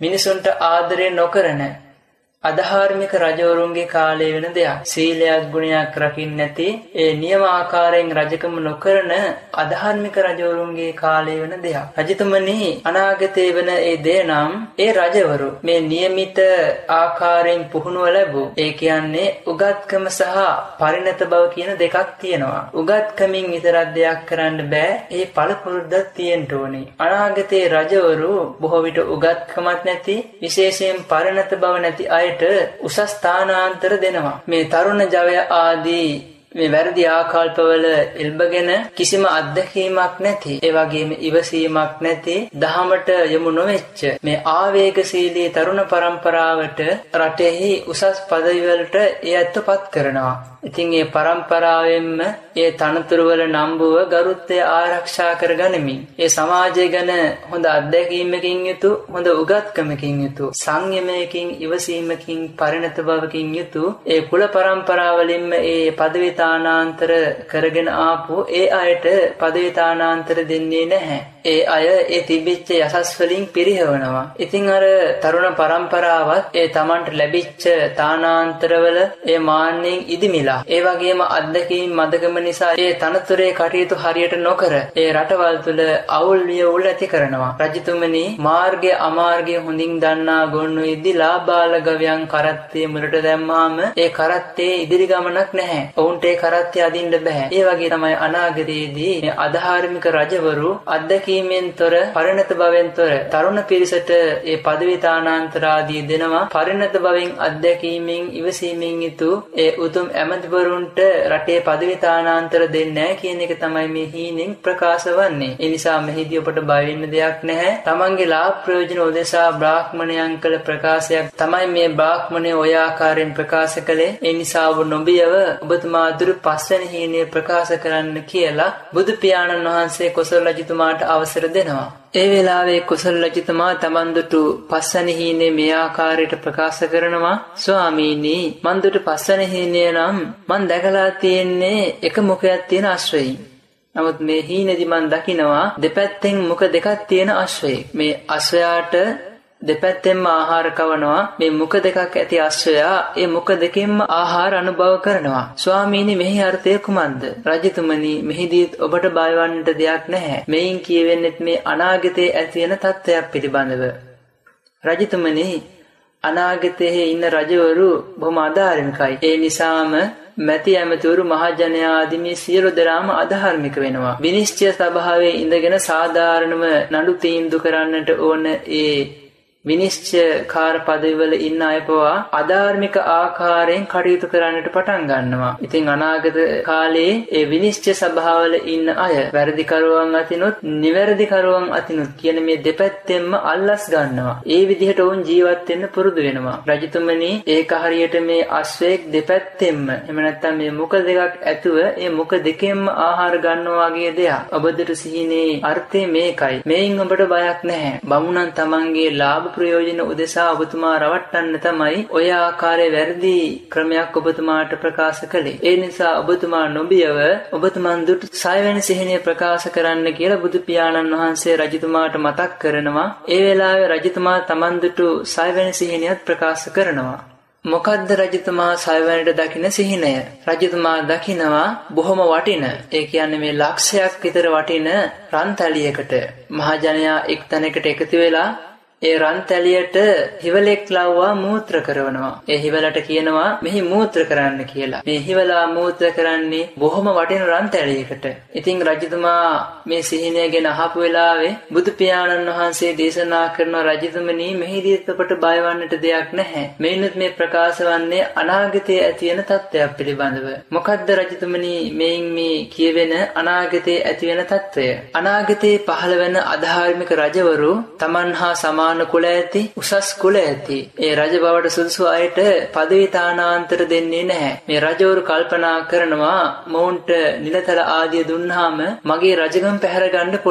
මිනිසුන්ට ආදරය නොකරන අධාර්මික රජවරුන්ගේ කාලය වෙන දෙයක්. සීලයක් ගුණයක් රකින්න නැති ඒ නියම ආකාරයෙන් රජකම නොකරන අධාර්මික රජවරුන්ගේ කාලය වෙන දෙයක්. රජතුමනි අනාගතේ වෙන ඒ දේ නම් ඒ රජවරු මේ નિયમિત ආකාරයෙන් පුහුණුව ලැබු. ඒ කියන්නේ උගත්කම සහ පරිණත බව කියන දෙකක් තියෙනවා. උගත්කමින් විතරක් දෙයක් කරන්න බෑ. ඒ පළපුරුද්දක් තියෙන්න ඕනේ. අනාගතේ රජවරු බොහෝ විට උගත්කමක් නැති විශේෂයෙන් පරිණත බව නැති අය උසස් ස්ථානාන්තර දෙනවා. මේ තරුණ ජවය ආදී මේ වැරදි ආකල්පවල එල්බගෙන කිසිම අත්දැකීමක් නැති, ඒ වගේම ඉවසීමක් නැති, දහමට යොමු නොවෙච්ච මේ ආවේගශීලී තරුණ පරම්පරාවට රටෙහි උසස් පදවි වලට ඒ අත්පත් කරනවා. ඉතින් මේ පරම්පරාවෙන්ම ඒ තනතුරු වල නම්බුව ගරුත්වය ආරක්ෂා කරගනිමින් ඒ සමාජය ගැන හොඳ අත්දැකීමකින් යුතු, හොඳ උගත්කමකින් යුතු, සංයමයකින්, ඉවසීමකින්, පරිණත බවකින් යුතු ඒ කුල පරම්පරාවලින්ම ඒ පදවි තානාන්තර කරගෙන ආපු ඒ අයට පදවි තානාන්තර දෙන්නේ නැහැ. ඒ අය ඒ තිබිච්ච යසස් වලින් පිරිහවනවා. ඉතින් අර තරුණ පරම්පරාවත් ඒ Tamanට ලැබිච්ච තානාන්තරවල ඒ මාන්නෙන් ඉදිමිලා, ඒ වගේම අත්දැකීම් මදකම නිසා ඒ තනතුරේ කටයුතු හරියට නොකර ඒ රටවල් තුල අවුල් වියවුල් ඇති කරනවා. රජතුමනි මාර්ගය අමාර්ගය හොඳින් දන්නා ගොන්නු ඉදි ලාබාල ගවයන් කරත්තේ මුලට දැම්මාම ඒ කරත්තේ ඉදිරි ගමනක් නැහැ. ඔවුන්ට ඒ කරත්තේ අදින්න බෑ. ඒ වගේ තමයි අනාගතයේදී මේ අධාර්මික රජවරු අත්දැකීමෙන් තොර, පරිණත බවෙන් තොර තරුණ පිරිසට ඒ පදවි තානාන්තර ආදී දෙනවා. පරිණත බවෙන් අත්දැකීමෙන් ඉවසීමෙන් යුතු ඒ උතුම් ඇමතිවරුන්ට රටේ පදවි තානාන්තර දෙන්නේ නැහැ කියන එක තමයි මේ හීනෙන් ප්‍රකාශ වන්නේ. ඒ නිසා මෙහිදී ඔබට බය වෙන්න දෙයක් නැහැ. තමන්ගේ ලාභ ප්‍රයෝජන උදෙසා බ්‍රාහ්මණයන් කළ ප්‍රකාශයක් තමයි මේ බ්‍රාහ්මණය ඔය ආකාරයෙන් ප්‍රකාශ කළේ. ඒ නිසා ඔබ නොබියව ඔබතුමා දුරු පස්වැනි හීනය ප්‍රකාශ කරන්න කියලා බුදු පියාණන් වහන්සේ කොසල් රජතුමාට අවසර දෙනවා. ඒ වෙලාවේ කොසල් රජතුමා තමන් දුටු පස්වැනි හීනේ මේ ආකාරයට ප්‍රකාශ කරනවා. ස්වාමීනි, මන් දුටු පස්වැනි හීනය නම් මන් දැකලා තියෙන්නේ එක මුඛයක් තියෙන අශ්වයෙක්. නමුත් මේ හීනේදී මන් දකිනවා දෙපැත්තෙන් මුඛ දෙකක් තියෙන අශ්වයෙක්. මේ අශ්වයාට දෙපැත්තෙන්ම ආහාර කවනවා. මේ මුඛ දෙකක් ඇති අශ්වයා ඒ මුඛ දෙකෙන්ම ආහාර අනුභව කරනවා. ස්වාමීනි, මෙහි අර්ථය කුමක්ද? රජතුමනි, මෙහිදී ඔබට බය වන්නට දෙයක් නැහැ. මෙයින් කියවෙන්නේ මේ අනාගතයේ ඇති වෙන තත්ත්වයක් පිළිබඳව. රජතුමනි, අනාගතයේ ඉන්න රජවරු බොහොම අධාර්මිකයි. ඒ නිසාම මැති ඇමතිවරු, මහජනයා ආදී මේ සියලු දෙනාම අධාර්මික වෙනවා. විනිශ්චය සභාවේ ඉඳගෙන සාධාරණව නඩු තීන්දුව කරන්නට ඕන ඒ විනිශ්චයකාර පදවිවල ඉන්න අය පවා අධාර්මික ආකාරයෙන් කටයුතු කරන්නට පටන් ගන්නවා. ඉතින් අනාගත කාලයේ ඒ විනිශ්චය සභාවල ඉන්න අය වැරදිකරුවන් අතිනුත් නිවැරදිකරුවන් අතිනුත් කියන මේ දෙපැත්තෙන්ම අල්ලස් ගන්නවා. ඒ විදිහට වුන් ජීවත් වෙන්න පුරුදු වෙනවා. රජතුමනි, ඒක හරියට මේ අශ්වයෙක් දෙපැත්තෙන්ම, එහෙම නැත්නම් මේ මුඛ දෙකක් ඇතුව ඒ මුඛ දෙකෙන්ම ආහාර ගන්නවා වගේ දෙයක්. ඔබට සිහිනේ අර්ථය මේකයි. මේන් ඔබට බයක් නැහැ. බමුණන් තමන්ගේ ලාභ ප්‍රයෝජන උදෙසා ඔබතුමා රවට්ටන්න තමයි ඔය ආකාරයේ වැරදි ක්‍රමයක් ඔබතුමාට ප්‍රකාශ කළේ. ඒ නිසා ඔබතුමා නොබියව ඔබතුමන් දුටු සයවැනි සිහිනය ප්‍රකාශ කරන්න කියලා බුදු පියාණන් වහන්සේ රජතුමාට මතක් කරනවා. ඒ වෙලාවේ රජතුමා තමන් දුටු සයවැනි සිහිනයත් ප්‍රකාශ කරනවා. මොකද්ද රජතුමා සයවැනිට දකින සිහිනය? රජතුමා දකිනවා බොහොම වටින, ඒ කියන්නේ මේ ලක්ෂයක් විතර වටින රන්තැලියකට මහජනයා එක් තැනකට එකතු වෙලා ඒ රන්තැලියට හිවලෙක් ලව්වා මූත්‍ර කරනවා. ඒ හිවලට කියනවා මෙහි මූත්‍ර කරන්න කියලා. මේ හිවලා මූත්‍ර කරන්නේ බොහොම වටින රන්තැලියකට. ඉතින් රජතුමා මේ සිහිනය ගැන අහපු වෙලාවේ බුදු පියාණන් වහන්සේ දේශනා කරන රජතුමනි, මෙහිදී ඔබට බය වන්නට දෙයක් නැහැ. මේනොත් මේ ප්‍රකාශ වන්නේ අනාගතයේ ඇති වෙන තත්ත්වයක් පිළිබඳව. මොකද්ද රජතුමනි මේන් මේ කියවෙන අනාගතයේ ඇති වෙන තත්ත්වය? අනාගතයේ පහළ වෙන අධාර්මික රජවරු තමන් හා සමාන කුල ඇති, උසස් කුල ඇති ඒ රජ බවට සුදුසු අයට පදවි තානාන්තර දෙන්නේ නැහැ. මේ රජවරු කල්පනා කරනවා මොවුන්ට නිලතල ආදිය දුන්නාම මගේ රජගම පැහැර ගන්න පුළුවන්.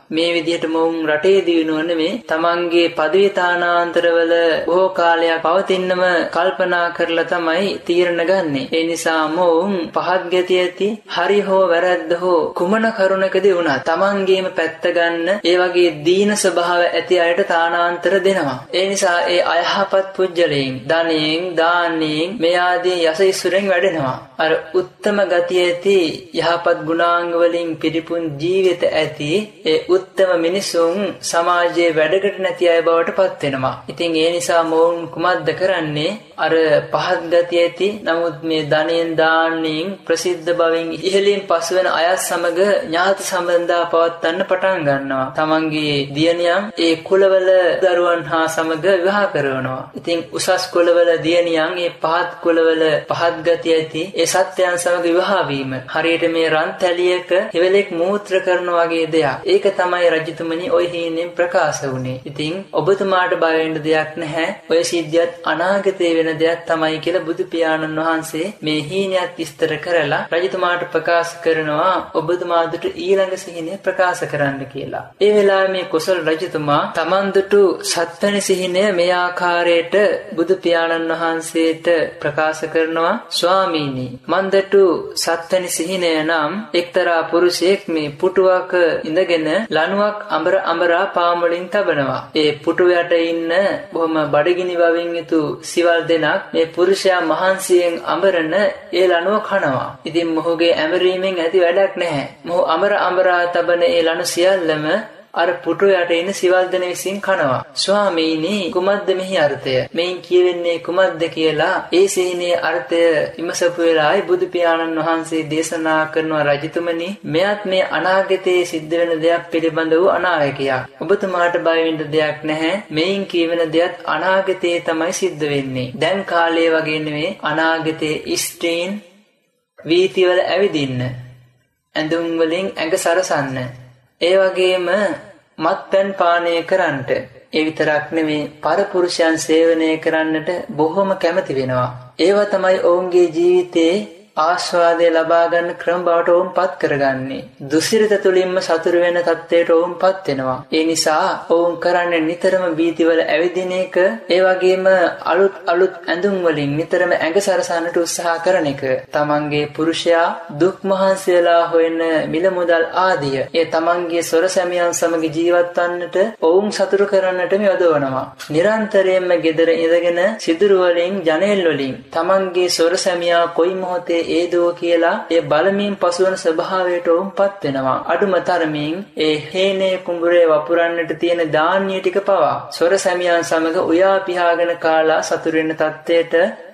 මේ විදිහට මොවුන් රටේ දිනුව නෙමේ තමන්ගේ පදවි තානාන්තරවල බොහෝ කාලයක් පවතින්නම කල්පනා කරලා තමයි තීරණ ගන්නෙ. ඒ නිසා මොවුන් පහත් ගතිය ඇති හරි හෝ වැරද්ද හෝ කුමන කරුණකදී වුණත් තමන්ගේම පැත්ත ගන්න ඒ වගේ දීන ස්වභාව ඇති අයට තානාන්තර දෙනවා. ඒ නිසා ඒ අයහපත් පුජ්‍යලයන් ධනෙන් දානෙන් මේ ආදී යසයිසුරෙන් වැඩෙනවා. අර උත්තම ගතිය ඇති යහපත් ගුණාංග වලින් පිරිපුන් ජීවිත ඇති ඒ උත්තම මිනිසුන් සමාජයේ වැඩකට නැති අය බවට පත් වෙනවා. ඉතින් ඒ නිසා මොවුන් කුමක්ද කරන්නේ? අර පහත් ගතිය ඇති නමුත් මේ ධනෙන් දානෙන් ප්‍රසිද්ධ බවින් ඉහළින් පසුවෙන අය සමග ඥාති සම්බන්ධතා පවත්වන්න පටන් ගන්නවා. තමන්ගේ දියණියන් ඒ කුලවල දරුවන් හා සමග විවාහ කරනවා. ඉතින් උසස් කුලවල දියණියන් ඒ පහත් කුලවල පහත් ගතිය ඇති ඒ සත්‍යයන් සමග විවාහ වීම හරියට මේ රන් තැලියක හිවලෙක් මූත්‍ර කරන වගේ දෙයක්. ඒක තමයි රජතුමනි ඔය හීනෙන් ප්‍රකාශ වුණේ. ඉතින් ඔබතුමාට බය වෙන්න දෙයක් නැහැ. ඔය සිද්ධියත් අනාගතයේ වෙන දෙයක් තමයි කියලා බුදු පියාණන් වහන්සේ මේ හීනයත් විස්තර කරලා රජතුමාට ප්‍රකාශ කරනවා ඔබතුමා දුට ඊළඟ සිහිනය ප්‍රකාශ කරන්න කියලා. ඒ වෙලාවේ මේ කොසල් රජතුමා තමන් දුටු සත්වැනි සිහිනය මේ ආකාරයට බුදු පියාණන් වහන්සේට ප්‍රකාශ කරනවා. ස්වාමීනි, මන් දුටු සත්වැනි සිහිනය නම් එක්තරා පුරුෂයෙක් මේ පුටුවක ඉඳගෙන ලණුවක් අඹර අඹරා පාන් වලින් තබනවා. ඒ පුටුව යට ඉන්න බොහොම බඩගිනි බවින් යුතු සිවල් දෙනක් මේ පුරුෂයා මහන්සියෙන් අඹරන ඒ ලණුව කනවා. ඉතින් මොහුගේ ඇඹරීමෙන් ඇති වැඩක් නැහැ. මොහු අඹර අඹරා තබන ඒ ලණු සියල්ලම අර පුටු යට ඉන්න සිවල් දෙන විසින් කනවා. ස්වාමීනි, කුමද්ද මෙහි අර්ථය? මෙයින් කියවෙන්නේ කුමද්ද කියලා ඒ සිහිනේ අර්ථය විමසපු වෙලාවේ බුදු පියාණන් වහන්සේ දේශනා කරනවා රජතුමනි, මෙයත් මේ අනාගතයේ සිද්ධ වෙන දෙයක් පිළිබඳ වූ අනාවැකියක්. ඔබතුමාට බය වෙන්න දෙයක් නැහැ. මෙයින් කියවෙන දෙයක් අනාගතයේ තමයි සිද්ධ වෙන්නේ. දැන් කාලේ වගේ නෙවෙයි. අනාගතයේ ස්ත්‍රීන් වීතිවල ඇවිදින්න, ඇඳුම් වලින් ඇඟ සරසන්න, ඒ වගේම මත්පැන් පානය කරන්නට, ඒ විතරක් නෙමේ පරපුරුෂයන් සේවනය කරන්නට බොහොම කැමති වෙනවා. ඒවා තමයි ඔවුන්ගේ ජීවිතේ ආස්වාදය ලබා ගන්න ක්‍රම බවට ඔවුන් පත් කරගන්නේ. දුසිරිත තුලින්ම සතුරු වෙන තත්ත්වයට ඔවුන් පත් වෙනවා. ඒ නිසා ඔවුන් කරන්නේ නිතරම බීතිවල ඇවිදින එක, ඒ වගේම අලුත් අලුත් ඇඳුම් වලින් නිතරම ඇඟ සරසන්නට උත්සාහ කරන එක. තමන්ගේ පුරුෂයා දුක් මහන්සියලා හොයන මිල මුදල් ආදිය ඒ තමන්ගේ සොර සැමියන් සමග ජීවත් වන්නට ඔවුන් සතුරු කරන්නට යොදවනවා. නිරන්තරයෙන්ම gedara ඉඳගෙන සිදුරු වලින් ජනෙල් වලින් තමන්ගේ සොර සැමියා කොයි මොහොතේ ඒදෝ කියලා ඒ බලමින් පසුවන ස්වභාවයට උන්පත් වෙනවා. අඩුම තරමින් ඒ හේනේ කුඹුරේ වපුරන්නට තියෙන ධාන්‍ය ටික පවා සොර සැමියන් සමග උයා පිහාගෙන කාලා සතුරු වෙන තත්ත්වයට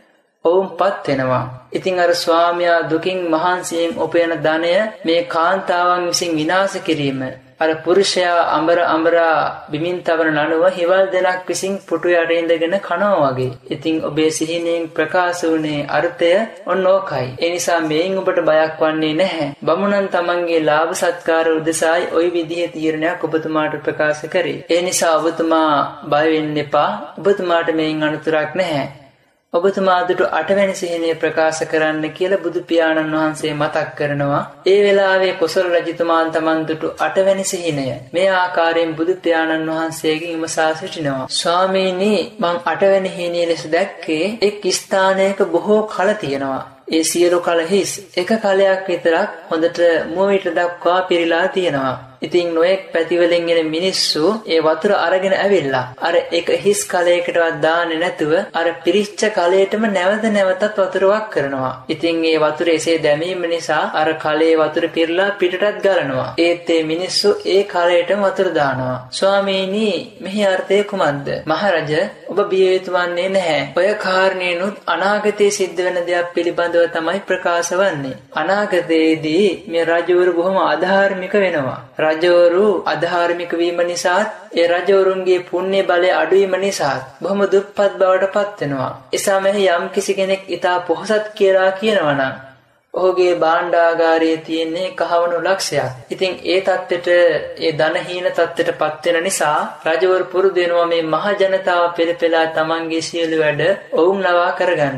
ඔවුන්පත් වෙනවා. ඉතින් අර ස්වාමියා දුකින් මහන්සියෙන් උපයන ධනය මේ කාන්තාවන් විසින් විනාශ කිරීම, අර පුරුෂයා අඹර අඹරා බිමින් තවන ලණුව හිවල් දෙනක් විසින් පුටු යට ඉඳගෙන කනවා වගේ. ඉතින් ඔබේ සිහිනෙන් ප්‍රකාශ වුණේ අර්ථය ඔන්න ඕකයි. ඒ නිසා මේන් ඔබට බයක් වන්නේ නැහැ. බමුණන් තමන්ගේ ලාභ සත්කාර උදෙසායි ওই විදිහේ තීරණයක් ඔබතුමාට ප්‍රකාශ කරේ. ඒ නිසා ඔබතුමා බය වෙන්න එපා. ඔබතුමාට මේන් අනුතරක් නැහැ. ඔබතුමා දුටු අටවැනි සිහිනය ප්‍රකාශ කරන්න කියලා බුදු පියාණන් වහන්සේ මතක් කරනවා. ඒ වෙලාවේ කොසල් රජතුමාන් තමන් දුටු අටවැනි සිහිනය මේ ආකාරයෙන් බුදු පියාණන් වහන්සේගෙන් විමසා සිටිනවා. ස්වාමීනි, මං අටවැනි හිණිය ලෙස දැක්කේ එක් ස්ථානයක බොහෝ කල තියෙනවා. ඒ සියලු කල හිස් එක කලයක් විතරක් හොඳට මුවිට දක්වා පිරීලා තියෙනවා. ඉතින් නොයෙක් පැතිවලින් එන මිනිස්සු ඒ වතුර අරගෙන ඇවිල්ලා අර එක හිස් කලයකටවත් දාන්නේ නැතුව අර පිරිච්ච කලයටම නැවත නැවතත් වතුර වක් කරනවා. ඉතින් ඒ වතුර එසේ දැමීම නිසා අර කලයේ වතුර පිරලා පිටටත් ගලනවා. ඒත් ඒ මිනිස්සු ඒ කලයටම වතුර දානවා. ස්වාමීනි, මෙහි අර්ථය කුමක්ද? මහරජ, ඔබ බිය යුතු වන්නේ නැහැ. ඔය කාරණේනොත් අනාගතයේ සිද්ධ වෙන දේක් පිළිබඳව තමයි ප්‍රකාශ වන්නේ. අනාගතයේදී මේ රජවරු බොහොම අධාර්මික වෙනවා. රජවරු අධාර්මික වීම නිසා ඒ රජවරුන්ගේ පුණ්‍ය බලය අඩුවීම නිසා බොහොම දුප්පත් බවට පත් වෙනවා. එසමෙහි යම් කිසි කෙනෙක් ඊටා පොහොසත් කියලා කියනවා නම් ඔහුගේ භාණ්ඩාගාරයේ තියෙන්නේ කහවණු ලක්ෂයක්. ඉතින් ඒ தත්ත්වෙට ඒ ධනහීන தත්ත්වෙට පත් වෙන නිසා රජවරු පුරුදු වෙනවා මේ මහ ජනතාව පෙරපෙලා තමන්ගේ සියලු වැඩ ඔවුන් ලවා කරගන්නට.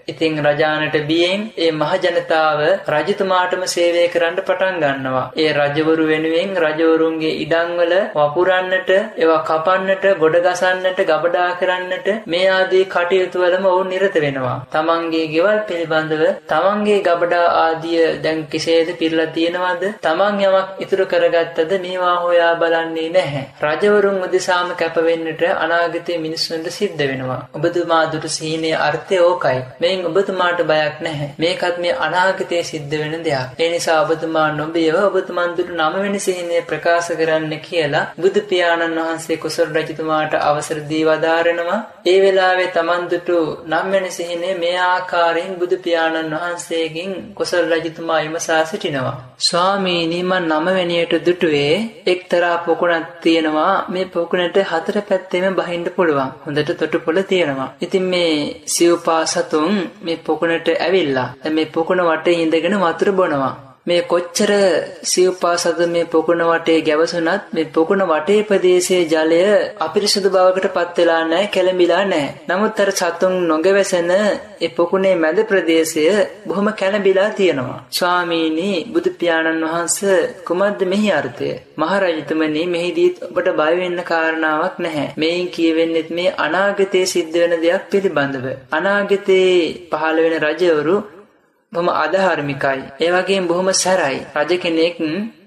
ඉතින් රජානට බියෙන් ඒ මහ ජනතාව රජතුමාටම සේවය කරන්න පටන් ගන්නවා. ඒ රජවරු වෙනුවෙන් රජවරුන්ගේ ඉඩම්වල වපුරන්නට, ඒවා කපන්නට, ගොඩ ගසන්නට, ගබඩා කරන්නට මේ ආදී කටයුතු වලම ඔවුන් නිරත වෙනවා. තමන්ගේ ගෙවල් පිළිබඳව තමන්ගේ ගබඩා ආදිය දැන් කෙසේද පිරලා තියෙනවද? තමන් යමක් ඉතුරු කරගත්තද මේවා හොයා බලන්නේ නැහැ. රජවරුන් උදෙසාම කැප වෙන්නට අනාගතයේ මිනිස්සුන්ට සිද්ධ වෙනවා. ඔබතුමා දුටු සීනේ අර්ථය ඕකයි. මේන් ඔබතුමාට බයක් නැහැ. මේකත් මේ අනාගතයේ සිද්ධ වෙන දෙයක්. ඒ නිසා ඔබතුමා නොබියව ඔබතුමන් දුටු නව වෙනි සීනේ ප්‍රකාශ කරන්න කියලා බුදු පියාණන් වහන්සේ කුසල රජතුමාට අවසර දී වදාරනවා. ඒ වෙලාවේ තමන් දුටු නව වෙනි සීනේ මේ ආකාරයෙන් බුදු පියාණන් වහන්සේගෙන් කුසල රජතුමා විමසා සිටිනවා. ස්වාමීනි, මම නව වෙනියට දුටුවේ එක්තරා පොකුණක් තියෙනවා. මේ පොකුණට හතර පැත්තෙම බහින්න පුළුවන්. හොඳට තොටුපොළ තියෙනවා. ඉතින් මේ සිව්පාසතුන් මේ පොකුණට ඇවිල්ලා මේ පොකුණ වටේ ඉඳගෙන වතුර බොනවා. මේ කොච්චර සිව්පාසද මේ පොකුණ වටේ ගැවසුනත් මේ පොකුණ වටේ ප්‍රදේශයේ ජලය අපිරිසුදු බවකට පත් වෙලා නැහැ, කැළඹිලා නැහැ. නමුත් අර සතුන් නොගැවසෙන ඒ පොකුණේ මැද ප්‍රදේශය බොහොම කැළඹිලා තියෙනවා. ස්වාමීනි, බුදු පියාණන් වහන්සේ කුමද්ද මෙහි අර්ථය? මහරජතුමනි, මෙහිදී ඔබට බය වෙන්න කාරණාවක් නැහැ. මේන් කියවෙන්නේ මේ අනාගතයේ සිද්ධ වෙන දෙයක් පිළිබඳව. අනාගතයේ පහළ වෙන රජවරු බොහොම අධාර්මිකයි. ඒ වගේම බොහොම සැරයි. රජ කෙනෙක්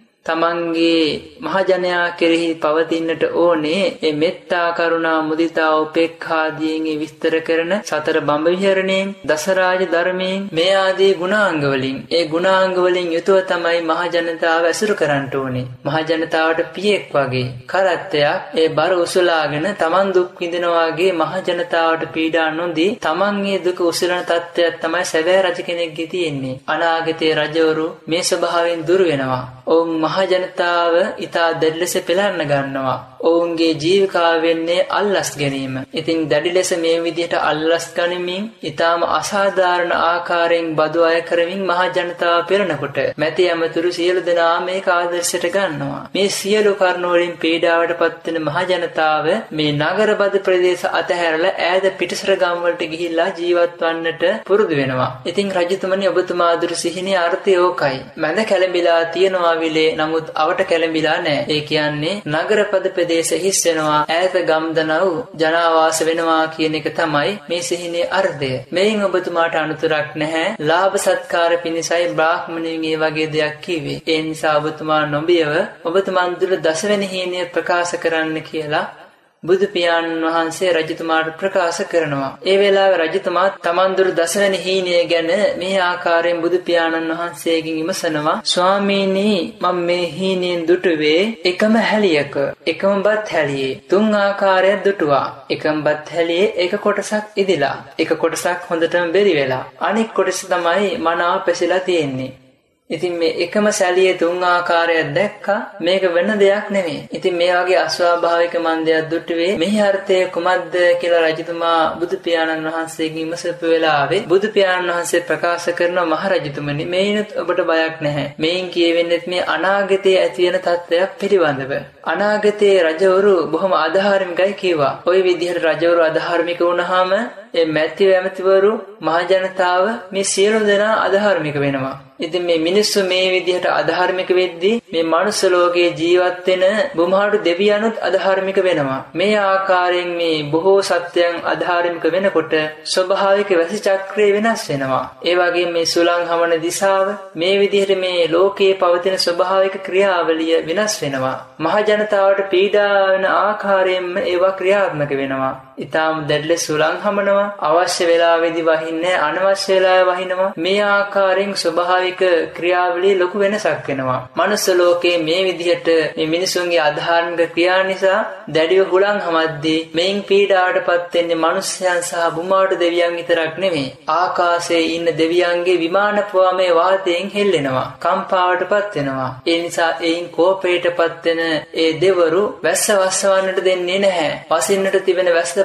තමන්ගේ මහජනයා කෙරෙහි පවතින්නට ඕනේ ඒ මෙත්තා, කරුණා, මුදිතා, උපේක්ඛා ආදීන් විස්තර කරන සතර බඹ විහරණයෙන්, දසරාජ ධර්මයෙන් මේ ආදී ගුණාංග වලින් ඒ ගුණාංග වලින් යුතුව තමයි මහජනතාව ඇසුරු කරන්න ඕනේ. මහජනතාවට පියෙක් වගේ කරත්තයක් ඒ බර උසලාගෙන තමන් දුක් විඳිනවාගේ මහජනතාවට පීඩා නොදී තමන්ගේ දුක උසලන තත්ත්වයක් තමයි සැබෑ රජ කෙනෙක්ගේ තියෙන්නේ. අනාගතයේ රජවරු මේ ස්වභාවයෙන් දුර වෙනවා. ඔවුන් මහ ජනතාව ඉතා දැඩි ලෙස පෙළන්න ගන්නවා. ඔවුන්ගේ ජීවිකාව වෙන්නේ අල්ලස් ගැනීම. ඉතින් දැඩි ලෙස මේ විදිහට අල්ලස් ගනිමින් ඉතාම අසාධාරණ ආකාරයෙන් බදු අය කරමින් මහ ජනතාව පෙළනකොට මැති ඇමතුරු සියලු දෙනා මේක ආදර්ශයට ගන්නවා. මේ සියලු කරුණු වලින් පීඩාවට පත්වෙන මහ ජනතාව මේ නගර බද ප්‍රදේශ අතහැරලා ඈත පිටසර ගම් වලට ගිහිල්ලා ජීවත් වන්නට පුරුදු වෙනවා. ඉතින් රජතුමනි, ඔබතුමා දුරු සිහිනේ අර්ථය ඕකයි. මැද කැළඹිලා තියනවා විලේ, නමුත් අවට කැළඹිලා නැහැ. ඒ කියන්නේ නගරපද ප්‍රදේශ හිස් වෙනවා, ඈත ගම්දනව් ජනාවාස වෙනවා කියන එක තමයි මේ සිහිනේ අර්ථය. මේන් ඔබතුමාට අනුතරක් නැහැ. ලාභ සත්කාර පිණිසයි බ්‍රාහ්මණයන් මේ වගේ දෙයක් කිව්වේ. ඒ නිසා ඔබතුමා නොබියව ඔබතුමන් දුර දසවෙනි හීනය ප්‍රකාශ කරන්න කියලා බුදු පියාණන් වහන්සේ රජතුමාට ප්‍රකාශ කරනවා. ඒ වෙලාවේ රජතුමා තමන් දුර දසවෙනි හීනය ගැන මේ ආකාරයෙන් බුදු පියාණන් වහන්සේගෙන් විමසනවා. ස්වාමීනි, මම මේ හීනයෙන් දුටුවේ එකම හැලියක, එකම බත් හැලියේ තුන් ආකාරයක් දුටුවා. එකම බත් හැලියේ එක කොටසක් ඉදිලා, එක කොටසක් හොඳටම බෙරි වෙලා, අනෙක් කොටස තමයි මනාව පැසිලා තියෙන්නේ. ඉතින් මේ එකම සැලියේ තුන් ආකාරයක් දැක්කා. මේක වෙන දෙයක් නෙමෙයි. ඉතින් මේ වගේ අස්වාභාවික මන්දයක් දුටුවේ මෙහි අර්ථය කුමක්ද කියලා රජතුමා බුදු පියාණන් වහන්සේගෙන් විමසපු වෙලාවේ බුදු පියාණන් වහන්සේ ප්‍රකාශ කරන මහ රජතුමනි, මේිනුත් ඔබට බයක් නැහැ. මේන් කියවෙන්නේ මේ අනාගතයේ ඇති වෙන තත්ත්වයක් පිළිබඳව. අනාගතයේ රජවරු බොහොම අධාර්මිකයි කිව්වා. ওই විදිහට රජවරු අධාර්මික වුණාම ඒ මැතිව ඇමතිවරු මහ ජනතාව මේ සියලු දෙනා අධාර්මික වෙනවා. ඉතින් මේ මිනිස්සු මේ විදිහට අධාර්මික වෙද්දී මේ මනුස්ස ලෝකයේ ජීවත් වෙන බුමහාඩු දෙවියනුත් අධාර්මික වෙනවා. මේ ආකාරයෙන් මේ බොහෝ සත්‍යයන් අධාර්මික වෙනකොට ස්වභාවික වැසි චක්‍රය වෙනස් වෙනවා. ඒ වගේම මේ සුළං හමන දිශාව මේ විදිහට මේ ලෝකයේ පවතින ස්වභාවික ක්‍රියාවලිය වෙනස් වෙනවා. මහ ජනතාවට පීඩා වෙන ආකාරයෙන්ම ඒවා ක්‍රියාත්මක වෙනවා. ඊටාම් දැඩි සුළං හමනවා. අවශ්‍ය වෙලාවෙදී වහින්නේ, අනවශ්‍ය වෙලාවෙ වහිනවා. මේ ආකාරයෙන් ස්වභාවික ක්‍රියාවලිය ලොකු වෙනසක් වෙනවා. මනුස්ස ලෝකයේ මේ විදිහට මේ මිනිසුන්ගේ අධාර්මික ක්‍රියා නිසා දැඩිව හුළං හමද්දී මේන් පීඩාවටපත් වෙන්නේ මිනිස්යන් සහ බුමාට දෙවියන් විතරක් නෙමෙයි. ආකාශයේ ඉන්න දෙවියන්ගේ විමාන පවා මේ වාතයෙන් හෙල්ලෙනවා, කම්පාවටපත් වෙනවා. ඒ නිසා ඒන් කෝපයටපත් වෙන ඒ දෙවරු වැස්ස වස්සවන්නට දෙන්නේ නැහැ. වසින්නට තිබෙන වැස්ස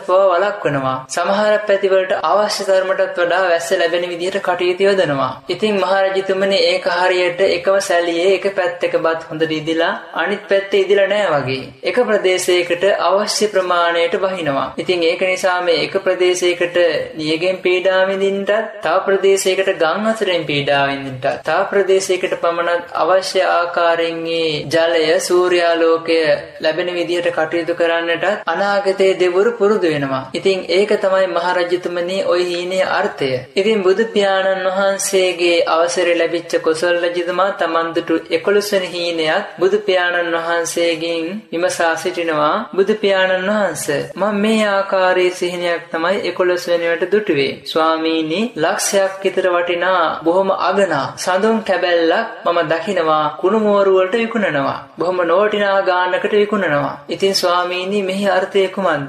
පවා වළක්වනවා. සමහර පැතිවලට අවශ්‍ය ධර්මයටත් වඩා වැස්ස ලැබෙන විදිහට කටයුතු යොදනවා. ඉතින් මහරජතුමනි ඒක හරියට එකම සැලියේ එක පැත්තක බත් හොඳට ඉදිලා අනිත් පැත්තේ ඉදිලා නැහැ වගේ. එක ප්‍රදේශයකට අවශ්‍ය ප්‍රමාණයට වහිනවා. ඉතින් ඒක නිසා මේ එක ප්‍රදේශයකට නියගෙන් පීඩා විඳින්නත්, තව ප්‍රදේශයකට ගම් අතරින් පීඩා විඳින්නත්, තව ප්‍රදේශයකට පමණක් අවශ්‍ය ආකාරයෙන් ජලය, සූර්යාලෝකය ලැබෙන විදිහට කටයුතු කරන්නට අනාගතයේ දෙවිවරු පුරුදු වෙනවා. ඉතින් ඒක තමයි මහරජතුමනි ওই හීනේ අර්ථය. ඉතින් බුදු පියාණන් වහන්සේගේ අවසරය ලැබිච්ච කොසල් රජතුමා තමන් දුටු එකොළොස් වෙනි හීනයත් බුදු පියාණන් වහන්සේගෙන් විමසා සිටිනවා. බුදු පියාණන් වහන්සේ මම මේ ආකාරයේ සිහිනයක් තමයි එකොළොස් වෙනිවට දුටුවේ. ස්වාමීනි ලක්ෂයක් විතර වටිනා බොහොම අගනා සඳුන් කැබැල්ලක් මම දකිනවා කුණු මෝරු වලට විකුණනවා. බොහොම නොවටිනා ගානකට විකුණනවා. ඉතින් ස්වාමීනි මෙහි අර්ථය කුමක්ද?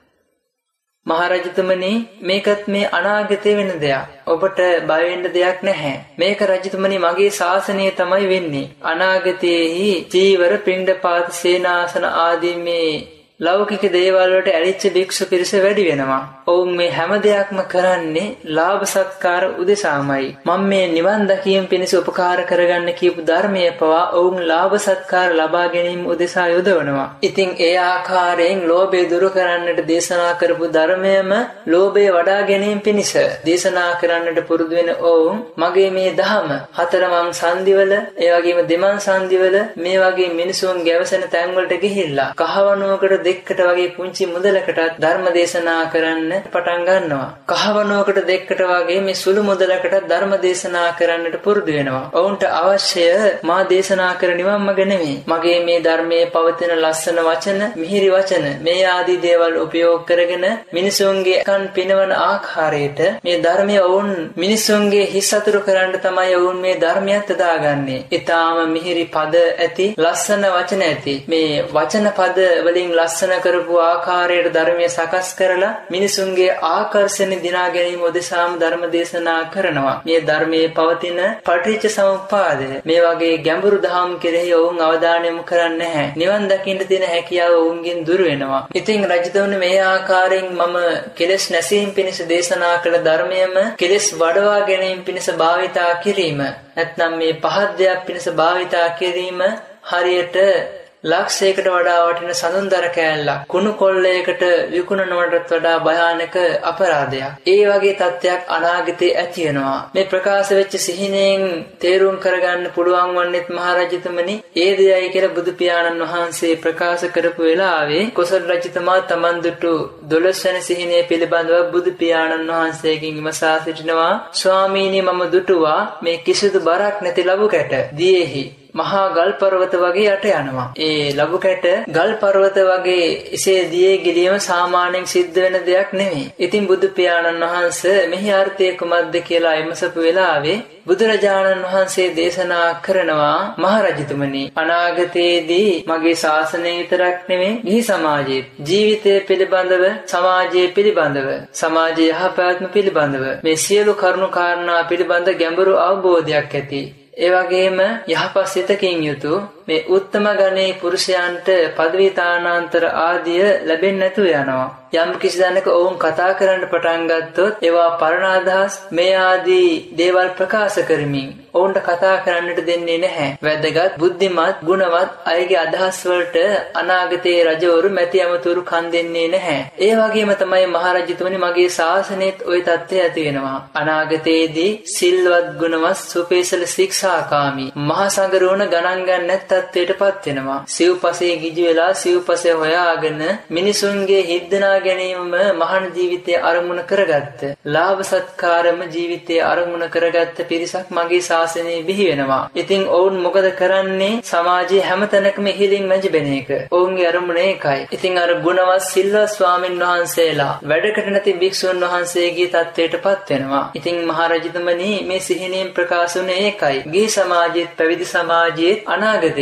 මහරජතුමනි මේකත් මේ අනාගතේ වෙන දෙයක්. ඔබට බය වෙන්න දෙයක් නැහැ. මේක රජතුමනි මගේ ශාසනය තමයි වෙන්නේ. අනාගතයේහි චීවර, පිණ්ඩපාත, සේනාසන ආදී මේ ලෞකික දේවල් වලට ඇලිච්ච භික්ෂු පිරිස වැඩි වෙනවා. ඔවුන් මේ හැම දෙයක්ම කරන්නේ ලාභ සත්කාර උදෙසාමයි. මම මේ නිවන් දැකීම පිණිස උපකාර කරගන්න කියපු ධර්මයේ පවා ඔවුන් ලාභ සත්කාර ලබා ගැනීම උදෙසා යොදවනවා. ඉතින් ඒ ආකාරයෙන් ලෝභය දුරු කරන්නට දේශනා කරපු ධර්මයම ලෝභය වඩා ගැනීම පිණිස දේශනා කරන්නට පුරුදු වෙන ඔවුන් මගේ මේ ධහම හතරමං සංදිවල, ඒ වගේම දෙමන් සංදිවල මේ වගේ මිනිසුන් ගැවසෙන තැන් වලට ගිහිල්ලා කහවණුවකට දෙකට වගේ පුංචි මුදලකටත් ධර්ම දේශනා කරන්න පටන් ගන්නවා. කහවණුවකට දෙකට වගේ මේ සුළු මුදලකට ධර්ම දේශනා කරන්නට පුරුදු වෙනවා. ඔවුන්ට අවශ්‍ය මා දේශනා කරන නිවන් මඟ නෙමෙයි. මගේ මේ ධර්මයේ පවතින ලස්සන වචන, මිහිරි වචන මේ ආදී දේවල් උපයෝග කරගෙන මිනිසුන්ගේ කන් පිනවන ආකාරයට මේ ධර්මය ඔවුන් මිනිසුන්ගේ හිස් අතුරු කරන්න තමයි ඔවුන් මේ ධර්මයත් දාගන්නේ. ඊටාම මිහිරි පද ඇති, ලස්සන වචන ඇති. මේ වචන පද වලින් ලස්සන කරපු ආකාරයට ධර්මය සකස් කරලා මිනිසුන්ගේ ආකර්ෂණ දිනා ගැනීම උදෙසාම ධර්ම දේශනා කරනවා. මේ ධර්මයේ පවතින පටිච්ච සමුප්පාදය මේ වගේ ගැඹුරු දහම් කෙරෙහි ඔවුන් අවධානය යොමු කරන්නේ නැහැ. නිවන් දකින්න තියෙන හැකියාව ඔවුන්ගෙන් දුර වෙනවා. ඉතින් රජතුමනි මේ ආකාරයෙන් මම කෙලෙස් නැසීම පිණිස දේශනා කළ ධර්මයම කෙලෙස් වඩවා ගැනීම පිණිස භාවිතා කිරීම, නැත්නම් මේ පහත් දෙයක් පිණිස භාවිතා කිරීම හරියට ලක්ෂයකට වඩා වටින සඳුන්දර කෑල්ලක් කුණු කොල්ලයකට විකුණනවටත් වඩා භයානක අපරාධයක්. ඒ වගේ තත්ත්වයක් අනාගතේ ඇති වෙනවා. මේ ප්‍රකාශ වෙච්ච සිහිනෙන් තේරුම් කරගන්න පුළුවන් වන්නේත් මහරජතුමනි ඒ දෙයයි කියලා බුදු පියාණන් වහන්සේ ප්‍රකාශ කරපු වෙලාවේ කොසල් රජතුමා තමන් දුටු දොළොස් වෙනි සිහිනය පිළිබඳව බුදු පියාණන් වහන්සේගෙන් විමසා සිටිනවා. ස්වාමීනි මම දුටුවා මේ කිසිදු බරක් නැති ලබු කැට දියේහි මහා ගල් පර්වත වගේ යට යනවා. ඒ ලබු කැට ගල් පර්වත වගේ එසේ දියේ ගිලීම සාමාන්‍යයෙන් සිද්ධ වෙන දෙයක් නෙමෙයි. ඉතින් බුදු පියාණන් වහන්සේ මෙහි අර්ථය කුමක්ද කියලා විමසපු වෙලාවේ බුදුරජාණන් වහන්සේ දේශනා කරනවා මහරජතුමනි අනාගතයේදී මගේ ශාසනය විතරක් නෙමෙයි ගිහි සමාජයේ ජීවිතය පිළිබඳව, සමාජය පිළිබඳව, සමාජයේ යහපැවැත්ම පිළිබඳව මේ සියලු කරුණු කාරණා පිළිබඳ ගැඹුරු අවබෝධයක් ඇති. ඒ වගේම යහපත් සිතකින් යුතු මේ උත්තම ගණේ පුරුෂයන්ට পদවි තානාන්තර ආදිය ලැබෙන්නේ නැතුව යනවා. යම් කිසි දැනක ඔවුන් කතා කරන්න පටන් ගත්තොත් ඒවා පරණ අදහස් මේ ආදී දේවල් ප්‍රකාශ කරමින් ඔවුන්ට කතා කරන්නට දෙන්නේ නැහැ. වැදගත්, බුද්ධිමත්, ගුණවත් අයගේ අදහස් වලට අනාගතයේ රජවරු මැති අමතුරු කන් දෙන්නේ නැහැ. ඒ වගේම තමයි මහරජතුමනි මගේ ශාසනයේත් ওই தත්ත්වය ඇති වෙනවා. අනාගතයේදී සිල්වත්, ගුණවත්, සුපේසල ශික්ෂාකාමී මහා සංඝරුවන ගණන් ගන්න තත්ත්වයටපත් වෙනවා. සිව්පසේ ගිජු වෙලා සිව්පසේ හොයාගෙන මිනිසුන්ගේ හිද්දනා ගැනීමම මහාන ජීවිතයේ අරමුණ කරගත්ත, ලාභ සත්කාරම ජීවිතයේ අරමුණ කරගත්ත පිරිසක් මගේ ශාසනයේ බිහි වෙනවා. ඉතින් ඔවුන් මොකද කරන්නේ? සමාජයේ හැමතැනකම ඉහිලින් වැජබෙන එක. ඔවුන්ගේ අරමුණ ඒකයි. ඉතින් අර ගුණවත් සිල්වත් ස්වාමීන් වහන්සේලා වැඩකට නැති භික්ෂුන් වහන්සේගේ තත්ත්වයටපත් වෙනවා. ඉතින් මහරජතුමනි මේ සිහිනෙන් ප්‍රකාශ වුණේ ඒකයි. ගිහි සමාජයේත් පැවිදි සමාජයේත් අනාගතේ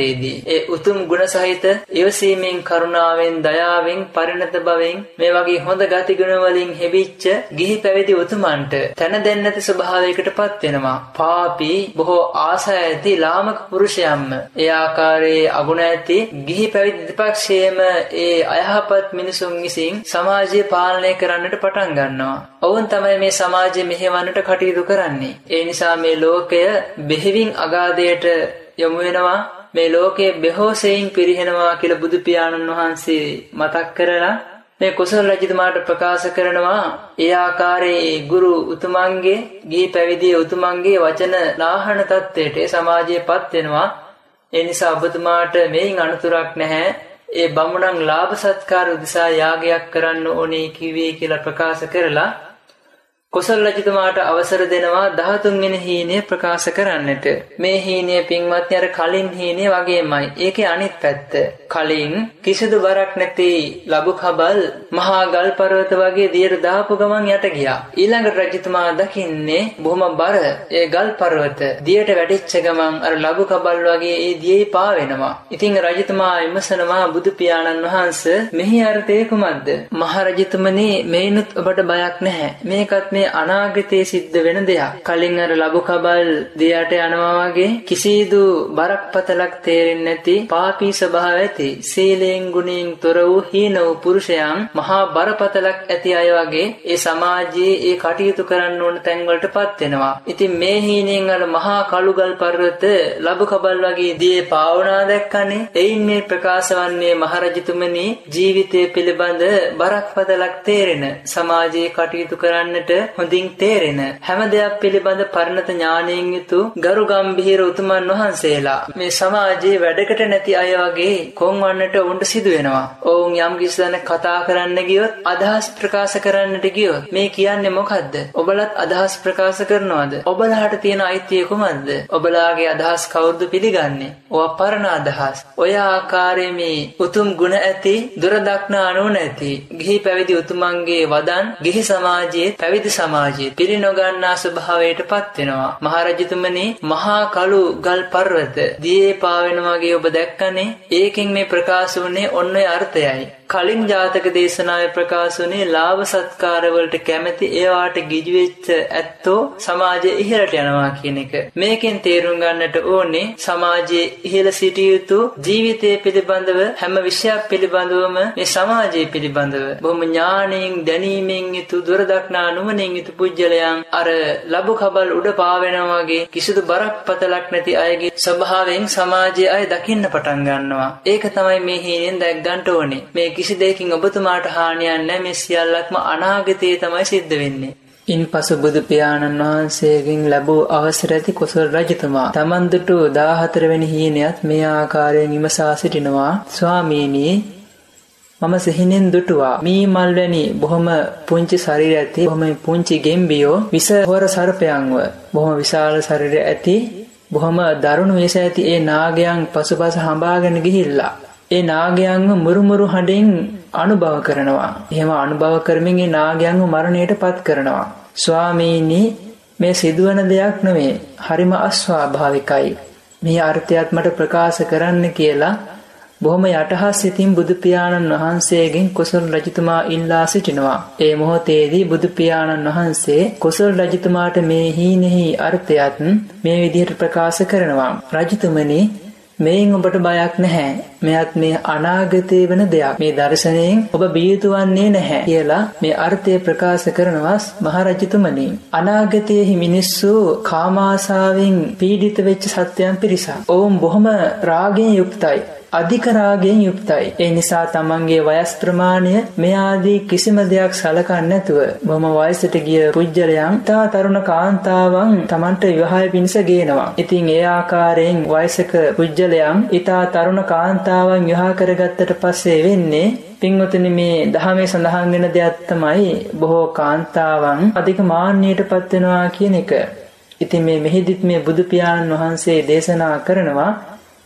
මොහොතේදී ඒ උතුම් ගුණ සහිත ඉවසීමෙන් කරුණාවෙන් දයාවෙන් පරිණත භවෙන් මේ වගේ හොඳ ගති ගුණ වලින් හෙබිච්ච ගිහි පැවිදි උතුමන්ට තන දෙන්නේ නැති ස්වභාවයකටපත් වෙනවා. පාපී බොහෝ ආසය ඇති ලාමක පුරුෂයන්ම ඒ ආකාරයේ අගුණ ඇති ගිහි පැවිදි දෙපක්ෂයේම ඒ අයහපත් මිනිසුන් විසින් සමාජය පාලනය කරන්නට පටන් ගන්නවා. ඔවුන් තමයි මේ සමාජය මෙහෙවන්නට කටයුතු කරන්නේ. ඒ නිසා මේ ලෝකය බෙහෙවින් අගාධයට යොමු වෙනවා. මේ ලෝකයේ බෙහෝසෙයින් පිරිහෙනවා කියලා බුදු පියාණන් වහන්සේ මතක් කරලා මේ කුසල රජතුමාට ප්‍රකාශ කරනවා. ඒ ආකාරයේ ගුරු උතුමන්ගේ ගිහි පැවිදි උතුමන්ගේ වචන ලාහන තත්ත්වයට ඒ සමාජයේපත් වෙනවා. ඒ නිසා ඔබතුමාට මේන් අනුතරක් නැහැ. ඒ බමුණන් ලාභ සත්කාර උදෙසා යාගයක් කරන්න ඕනේ කිව්වේ කියලා ප්‍රකාශ කරලා කුසල රජතුමාට අවසර දෙනවා දහතුන් වෙනි හීනය ප්‍රකාශ කරන්නට. මේ හීනය පින්වත්නි අර කලින් හීනය වගේමයි. ඒකේ අනිත් පැත්ත. කලින් කිසිදු බරක් නැති ලබු කබල් මහා ගල් පර්වත වගේ දියට දාපු ගමන් යට ගියා. ඊළඟට රජතුමා දකින්නේ බොහොම බර ඒ ගල් පර්වත දියට වැටිච්ච ගමන් අර ලබු කබල් වගේ ඒ දියේ පා වෙනවා. ඉතින් රජතුමා විමසනවා බුදු පියාණන් වහන්සේ මෙහි අර්ථය කුමක්ද? මහ රජතුමනි මේනුත් ඔබට බයක් නැහැ. මේකත් අනාගතයේ සිද්ධ වෙන දෙයක්. කලින් අර ලබු කබල් දියට යනවා වගේ කිසිදු බරක් පතලක් තේරෙන්නේ නැති පාපී ස්වභාව ඇති සීලෙන් ගුණයෙන් තොර වූ හීන වූ පුරුෂයන් මහා බරපතලක් ඇති අය වගේ ඒ සමාජයේ ඒ කටයුතු කරන්න ඕන තැන් වලටපත් වෙනවා. ඉතින් මේ හීනෙන් අර මහා කළුගල් පර්වත ලබු කබල් වගේ දියේ පාවුණා දැක්කනේ. එයින් මේ ප්‍රකාශ වන්නේ මහරජතුමනි ජීවිතය පිළිබඳ බරක් පතලක් තේරෙන සමාජයේ කටයුතු කරන්නට හොඳින් තේරෙන හැම දෙයක් පිළිබඳ පරිණත ඥානයෙන් යුතු ගරු ගම්භීර උතුමන් වහන්සේලා මේ සමාජයේ වැඩකට නැති අය වගේ කොන්වන්නට උන්ට සිදු වෙනවා. ඔවුන් යම් කිසි දෙයක් කතා කරන්න ගියොත් අදහස් ප්‍රකාශ කරන්නට ගියොත් මේ කියන්නේ මොකද්ද? ඔබලත් අදහස් ප්‍රකාශ කරනවද? ඔබලාට තියෙන අයිතිය කොහොමද? ඔබලාගේ අදහස් කවුරුද පිළිගන්නේ? ඔය පරණ අදහස්. ඔය ආකාරයේ මේ උතුම් ගුණ ඇති දුර දක්නා අනුන ඇති ගිහි පැවිදි උතුමන්ගේ වදන් ගිහි සමාජයේ පැවිදි සමාජයේ පිළිනොගන්නා ස්වභාවයටපත් වෙනවා. මහරජතුමනි මහා කළු ගල් පර්වත දියේ පාවෙන වගේ ඔබ දැක්කනේ. ඒකෙන් මේ ප්‍රකාශ වුණේ ඔන්න ඔය අර්ථයයි. කලින් ජාතක දේශනාවේ ප්‍රකාශ වුණේ ලාභ සත්කාර වලට කැමැති ඒවාට ගිජු වෙච්ච ඇත්තෝ සමාජයේ ඉහළට යනවා කියන එක. මේකෙන් තේරුම් ගන්නට ඕනේ සමාජයේ ඉහළ සිටිය යුතු ජීවිතය පිළිබඳව හැම විෂයක් පිළිබඳවම මේ සමාජයේ පිළිබඳව බොහොම ඥාණයෙන් දැනීමෙන් යුතු දුර දක්නා නුවණින් යුතු පුජ්‍යලයන් අර ලබු කබල් උඩ පාවෙනවා වගේ කිසිදු බරක් පතලක් නැති අයගේ ස්වභාවයෙන් සමාජයේ අය දකින්න පටන් ගන්නවා. ඒක තමයි මේ හීනෙන් දැක් ගන්න ඕනේ. මේ කිසි දෙයකින් ඔබතුමාට හානියක් නැහැ. මේ සියල්ලක්ම අනාගතයේ තමයි සිද්ධ වෙන්නේ. ඉන්පසු බුදු පියාණන් වහන්සේගෙන් ලැබූ අවසර ඇති කුසල රජතුමා තමන් දුටු දාහතර වෙනි හීනයත් මේ ආකාරයෙන් විමසා සිටිනවා. ස්වාමීනි මම සිහිනෙන් දුටුවා මී මල් වැනි බොහොම පුංචි ශරීරය ඇති බොහොම පුංචි ගෙම්බියෝ විස හොර සර්පයන්ව බොහොම විශාල ශරීරය ඇති බොහොම දරුණු වෙස ඇති ඒ නාගයන් පසුපස හඹාගෙන ගිහිල්ලා ඒ නාගයන්ව මුරුමුරු හඬින් අනුභව කරනවා. එහෙම අනුභව කරමින් ඒ නාගයන්ව මරණයට පත් කරනවා. ස්වාමීනි මේ සිදුවන දෙයක් නෙවෙයි. හරිම අස්වාභාවිකයි. මේ අර්ථයත් මට ප්‍රකාශ කරන්න කියලා බොහොම යටහත් සිතින් බුදු පියාණන් වහන්සේගෙන් කුසල රජතුමා ඉල්ලා සිටිනවා. ඒ මොහොතේදී බුදු පියාණන් වහන්සේ කුසල රජතුමාට මේ හීනෙහි අර්ථයත් මේ විදිහට ප්‍රකාශ කරනවා. රජතුමනි මේන් ඔබට බයක් නැහැ. මෙයත් මේ අනාගතයේ වෙන දෙයක්. මේ දර්ශනයෙන් ඔබ බියතු වන්නේ නැහැ කියලා මේ අර්ථය ප්‍රකාශ කරනවා. මහරජතුමනි අනාගතයේ මිනිස්සු කාමාශාවෙන් පීඩිත වෙච්ච සත්‍යයන් පිරිසක්. ඔවුන් බොහොම රාගයෙන් යුක්තයි. අධික රාගයෙන් යුක්තයි. ඒ නිසා තමන්ගේ වයස් ප්‍රමාණය මේ ආදී කිසිම දෙයක් සලකන්නේ නැතුව බොහොම වයසට ගිය පුජ්‍යලයන් තා තරුණ කාන්තාවන් තමන්ට විවාහය පිණිස ගේනවා. ඉතින් ඒ ආකාරයෙන් වයසක පුජ්‍යලයන් ඊතා තරුණ කාන්තාවන් විවාහ කරගත්තට පස්සේ වෙන්නේ පින්වතුනි මේ දහමේ සඳහන් වෙන දෙයක් තමයි බොහෝ කාන්තාවන් අධික මාන්නයටපත් වෙනවා කියන එක. ඉතින් මේ මෙහිදිත් මේ බුදු පියාණන් වහන්සේ දේශනා කරනවා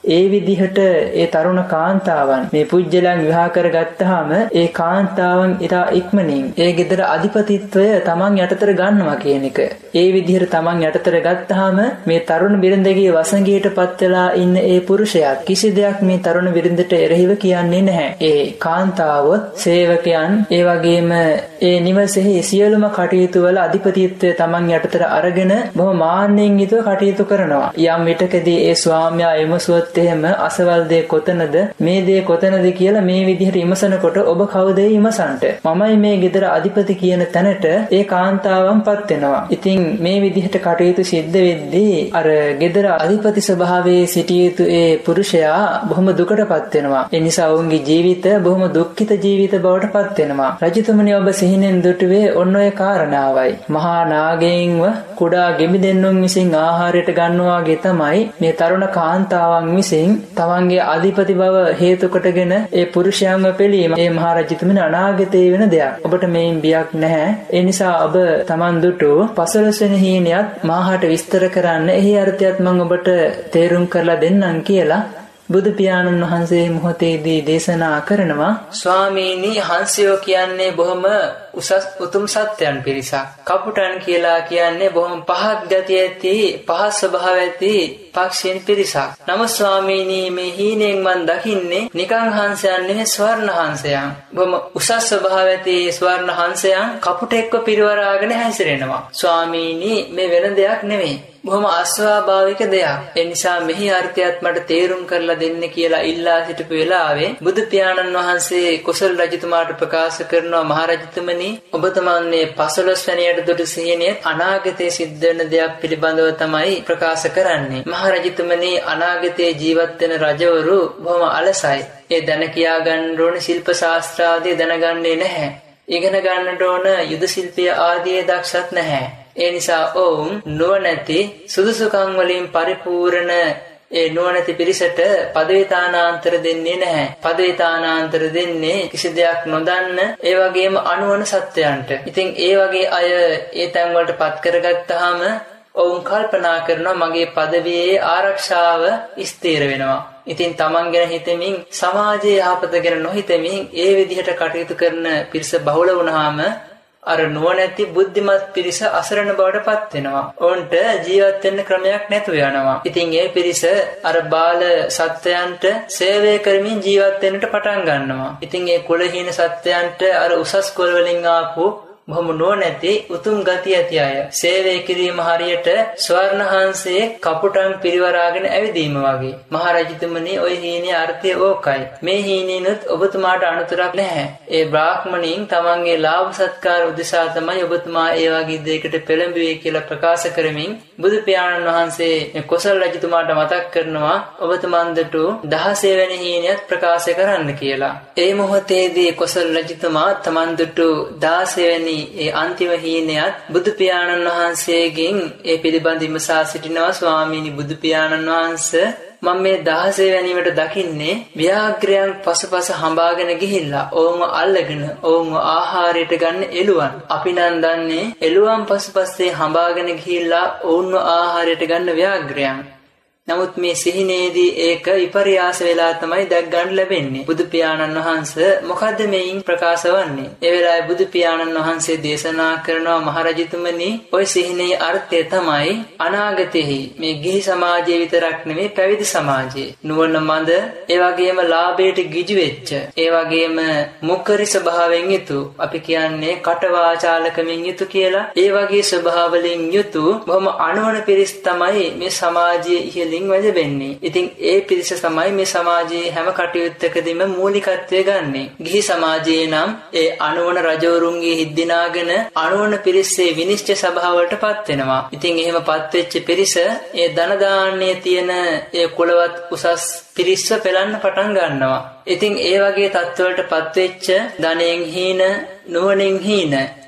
ඒ විදිහට ඒ තරුණ කාන්තාවන් මේ පුජ්‍යලයන් විවාහ කරගත්තාම ඒ කාන්තාවන් ඉතා ඉක්මනින් ඒ ගෙදර අධිපතිත්වය තමන් යටතට ගන්නවා කියන එක. ඒ විදිහට තමන් යටතට ගත්තාම මේ තරුණ බිරිඳගේ වසඟයට පත් වෙලා ඉන්න ඒ පුරුෂයාත් කිසි දෙයක් මේ තරුණ බිරිඳට එරෙහිව කියන්නේ නැහැ. ඒ කාන්තාව, සේවකයන්, ඒ වගේම ඒ නිවසේහි සියලුම කටයුතු වල අධිපතිත්වය තමන් යටතට අරගෙන බොහොම මාන්නෙන් යුතුව කටයුතු කරනවා. යම් විටකදී ඒ ස්වාමියා එමසුවත් එහෙම අසවල් දේ කොතනද, මේ දේ කොතනද කියලා මේ විදිහට ඉමසනකොට ඔබ කවුද ඉමසන්ට? මමයි මේ ගෙදර අධිපති කියන තැනට ඒ කාන්තාවන්පත් වෙනවා. ඉතින් මේ විදිහට කටයුතු සිද්ධ වෙද්දී අර ගෙදර අධිපති ස්වභාවයේ සිටිය යුතු ඒ පුරුෂයා බොහොම දුකටපත් වෙනවා. ඒ නිසා ඔවුන්ගේ ජීවිත බොහොම දුක්ඛිත ජීවිත බවට පත් වෙනවා. රජතුමනි, ඔබ සිහිනෙන් දුටුවේ ඔන්න ඔය කාරණාවයි. මහා නාගයෙන්ව කුඩා ගෙඹි දෙන්නුන් විසින් ආහාරයට ගන්නවාගේ තමයි මේ තරුණ කාන්තාවන් විසින් තමන්ගේ අධිපති බව හේතු කොටගෙන ඒ පුරුෂයන්ව පිළීම ඒ මහා රජතුමනි අනාගතයේ වෙන දෙයක්. ඔබට මේන් බියක් නැහැ. ඒ නිසා ඔබ තමන් දුටු පසළොස් වෙනි හීනයත් මාහට විස්තර කරන්න, එහි අර්ථයත් මම ඔබට තේරුම් කරලා දෙන්නම් කියලා බුදු පියාණන් වහන්සේ මොහොතේදී දේශනා කරනවා. ස්වාමීනි, හංසයෝ කියන්නේ බොහොම උසස් උතුම් සත්‍යයන් පිරිසක්. කපුටන් කියලා කියන්නේ බොහොම පහත් ගතිය ඇති, පහත් ස්වභාව ඇති පක්ෂීන් පිරිසක්. නමුත් ස්වාමීනි, මේ හීනෙන් මන් දකින්නේ නිකං හංසයන් නෙවෙයි, ස්වර්ණ හංසයන්. බොහොම උසස් ස්වභාව ඇති ස්වර්ණ හංසයන් කපුටෙක්ව පිරිවරාගෙන හැසිරෙනවා. ස්වාමීනි, මේ වෙන දෙයක් නෙවෙයි, බොහොම අස්වාභාවික දෙයක්. ඒ නිසා මෙහි අර්ථයත් මට තේරුම් කරලා දෙන්න කියලා ඉල්ලා සිටපු වෙලාවේ බුදු පියාණන් වහන්සේ කොසල් රජතුමාට ප්‍රකාශ කරනවා, මහරජතුමනි, ඔබ තමන්නේ පසළොස් වෙනියට දුටු සිහිනය අනාගතයේ සිද්ධ වෙන දෙයක් පිළිබඳව තමයි ප්‍රකාශ කරන්නේ. මහරජතුමනි, අනාගතයේ ජීවත් වෙන රජවරු බොහොම අලසයි. ඒ දැන කියා ගන්න ඕන ශිල්ප ශාස්ත්‍ර ආදී දැනගන්නේ නැහැ. ඉගෙන ගන්නට ඕන යුද ශිල්පය ආදී දක්ෂත් නැහැ. ඒ නිසා ඔවුන් නුවණැති සුදුසුකම් වලින් පරිපූර්ණ ඒ නුවණැති පිරිසට පදවිතානාන්තර දෙන්නේ නැහැ. පදවිතානාන්තර දෙන්නේ කිසි දෙයක් නොදන්න ඒ වගේම අනුවන සත්වයන්ට. ඉතින් ඒ වගේ අය ඒ තැන් වලට පත් කරගත්තාම ඔවුන් කල්පනා කරනවා මගේ පදවියේ ආරක්ෂාව ස්ථිර වෙනවා. ඉතින් තමන් ගැන හිතමින් සමාජයේ යහපත ගැන නොහිතමින් ඒ විදිහට කටයුතු කරන පිරිස බහුල වුණාම අර නුවණැති බුද්ධිමත් පිරිස අසරණ බවට පත් වෙනවා. ඔවුන්ට ජීවත් වෙන්න ක්‍රමයක් නැතුව යනවා. ඉතින් ඒ පිරිස අර බාල සත්වයන්ට සේවය කරමින් ජීවත් වෙන්නට පටන් ගන්නවා. ඉතින් ඒ කුලහීන සත්වයන්ට අර උසස් කුල වලින් ආපු බොහොම නොනැති උතුම් ගති ඇති අය සේවය කිරීම හරියට ස්වර්ණහංසයේ කපුටන් පිරිවරාගෙන ඇවිදීම වගේ. මහරජතුමනි, ඔය හීනේ අර්ථය ඕකයි. මේ හීනෙනුත් ඔබතුමාට අනුතරක් නැහැ. ඒ බ්‍රාහ්මණයින් තමන්ගේ ලාභ සත්කාර උදෙසා තමයි ඔබතුමා ඒ වගේ දෙයකට පෙළඹුවේ කියලා ප්‍රකාශ කරමින් බුදු පියාණන් වහන්සේ කොසල් රජතුමාට මතක් කරනවා ඔබතුමන්දට දහසය වෙනි හීනයත් ප්‍රකාශ කරන්න කියලා. ඒ මොහොතේදී කොසල් රජතුමා තමන්දට දාසය වෙනි ඒ අන්තිම හීනයත් බුදු පියාණන් වහන්සේගෙන් ඒ පිළිබඳ විමසා සිටිනවා. ස්වාමීනි, බුදු පියාණන් වහන්සේ, මම මේ දහසේ වැනීමට දකින්නේ ව්‍යාග්‍රයන් පසුපස හඹාගෙන ගිහිල්ලා ඔවුන්ව අල්ලගෙන ඔවුන්ව ආහාරයට ගන්න එළුවන්. අපි නම් දන්නේ එළුවන් පසුපස්සේ හඹාගෙන ගිහිල්ලා ඔවුන්ව ආහාරයට ගන්න ව්‍යාග්‍රයන්. නමුත් මේ සිහිනේදී ඒක විපර්යාස වෙලා තමයි දැක් ගන්න ලැබෙන්නේ. බුදු පියාණන් වහන්සේ මොකද්ද මේයින් ප්‍රකාශ වන්නේ? ඒ වෙලාවේ බුදු පියාණන් වහන්සේ දේශනා කරනවා, මහරජතුමනි, ওই සිහිනේ අර්ථය තමයි අනාගතෙහි මේ ගිහි සමාජයේ විතරක් නෙමෙයි පැවිදි සමාජයේ නුවණ මඳ, ඒ වගේම ලාභයට ගිජු වෙච්ච, ඒ වගේම මුක්කරි ස්වභාවයෙන් යුතු, අපි කියන්නේ කටවාචාලකමින් යුතු කියලා, ඒ වගේ ස්වභාවවලින් යුතු බොහොම අනුවණ පිරිස් තමයි මේ සමාජයේ ඉහළ වැජබෙන්නේ. ඉතින් ඒ පිරිස තමයි මේ සමාජයේ හැම කටයුත්තකදීම මූලිකත්වය ගන්නෙ. ගිහි සමාජයේ නම් ඒ අනුවන රජවරුන්ගේ හිද්දිනාගෙන අනුවන පිරිස්සේ විනිශ්චය සභාවලට පත් වෙනවා. ඉතින් එහෙම පත් වෙච්ච පිරිස ඒ ධන දාන්නේ තියෙන ඒ කුලවත් උසස් පිරිස්ව පෙළන්න පටන් ගන්නවා. ඉතින් ඒ වගේ තත්ත්වවලට පත් වෙච්ච ධනෙන් හීන, නුවණින් හීන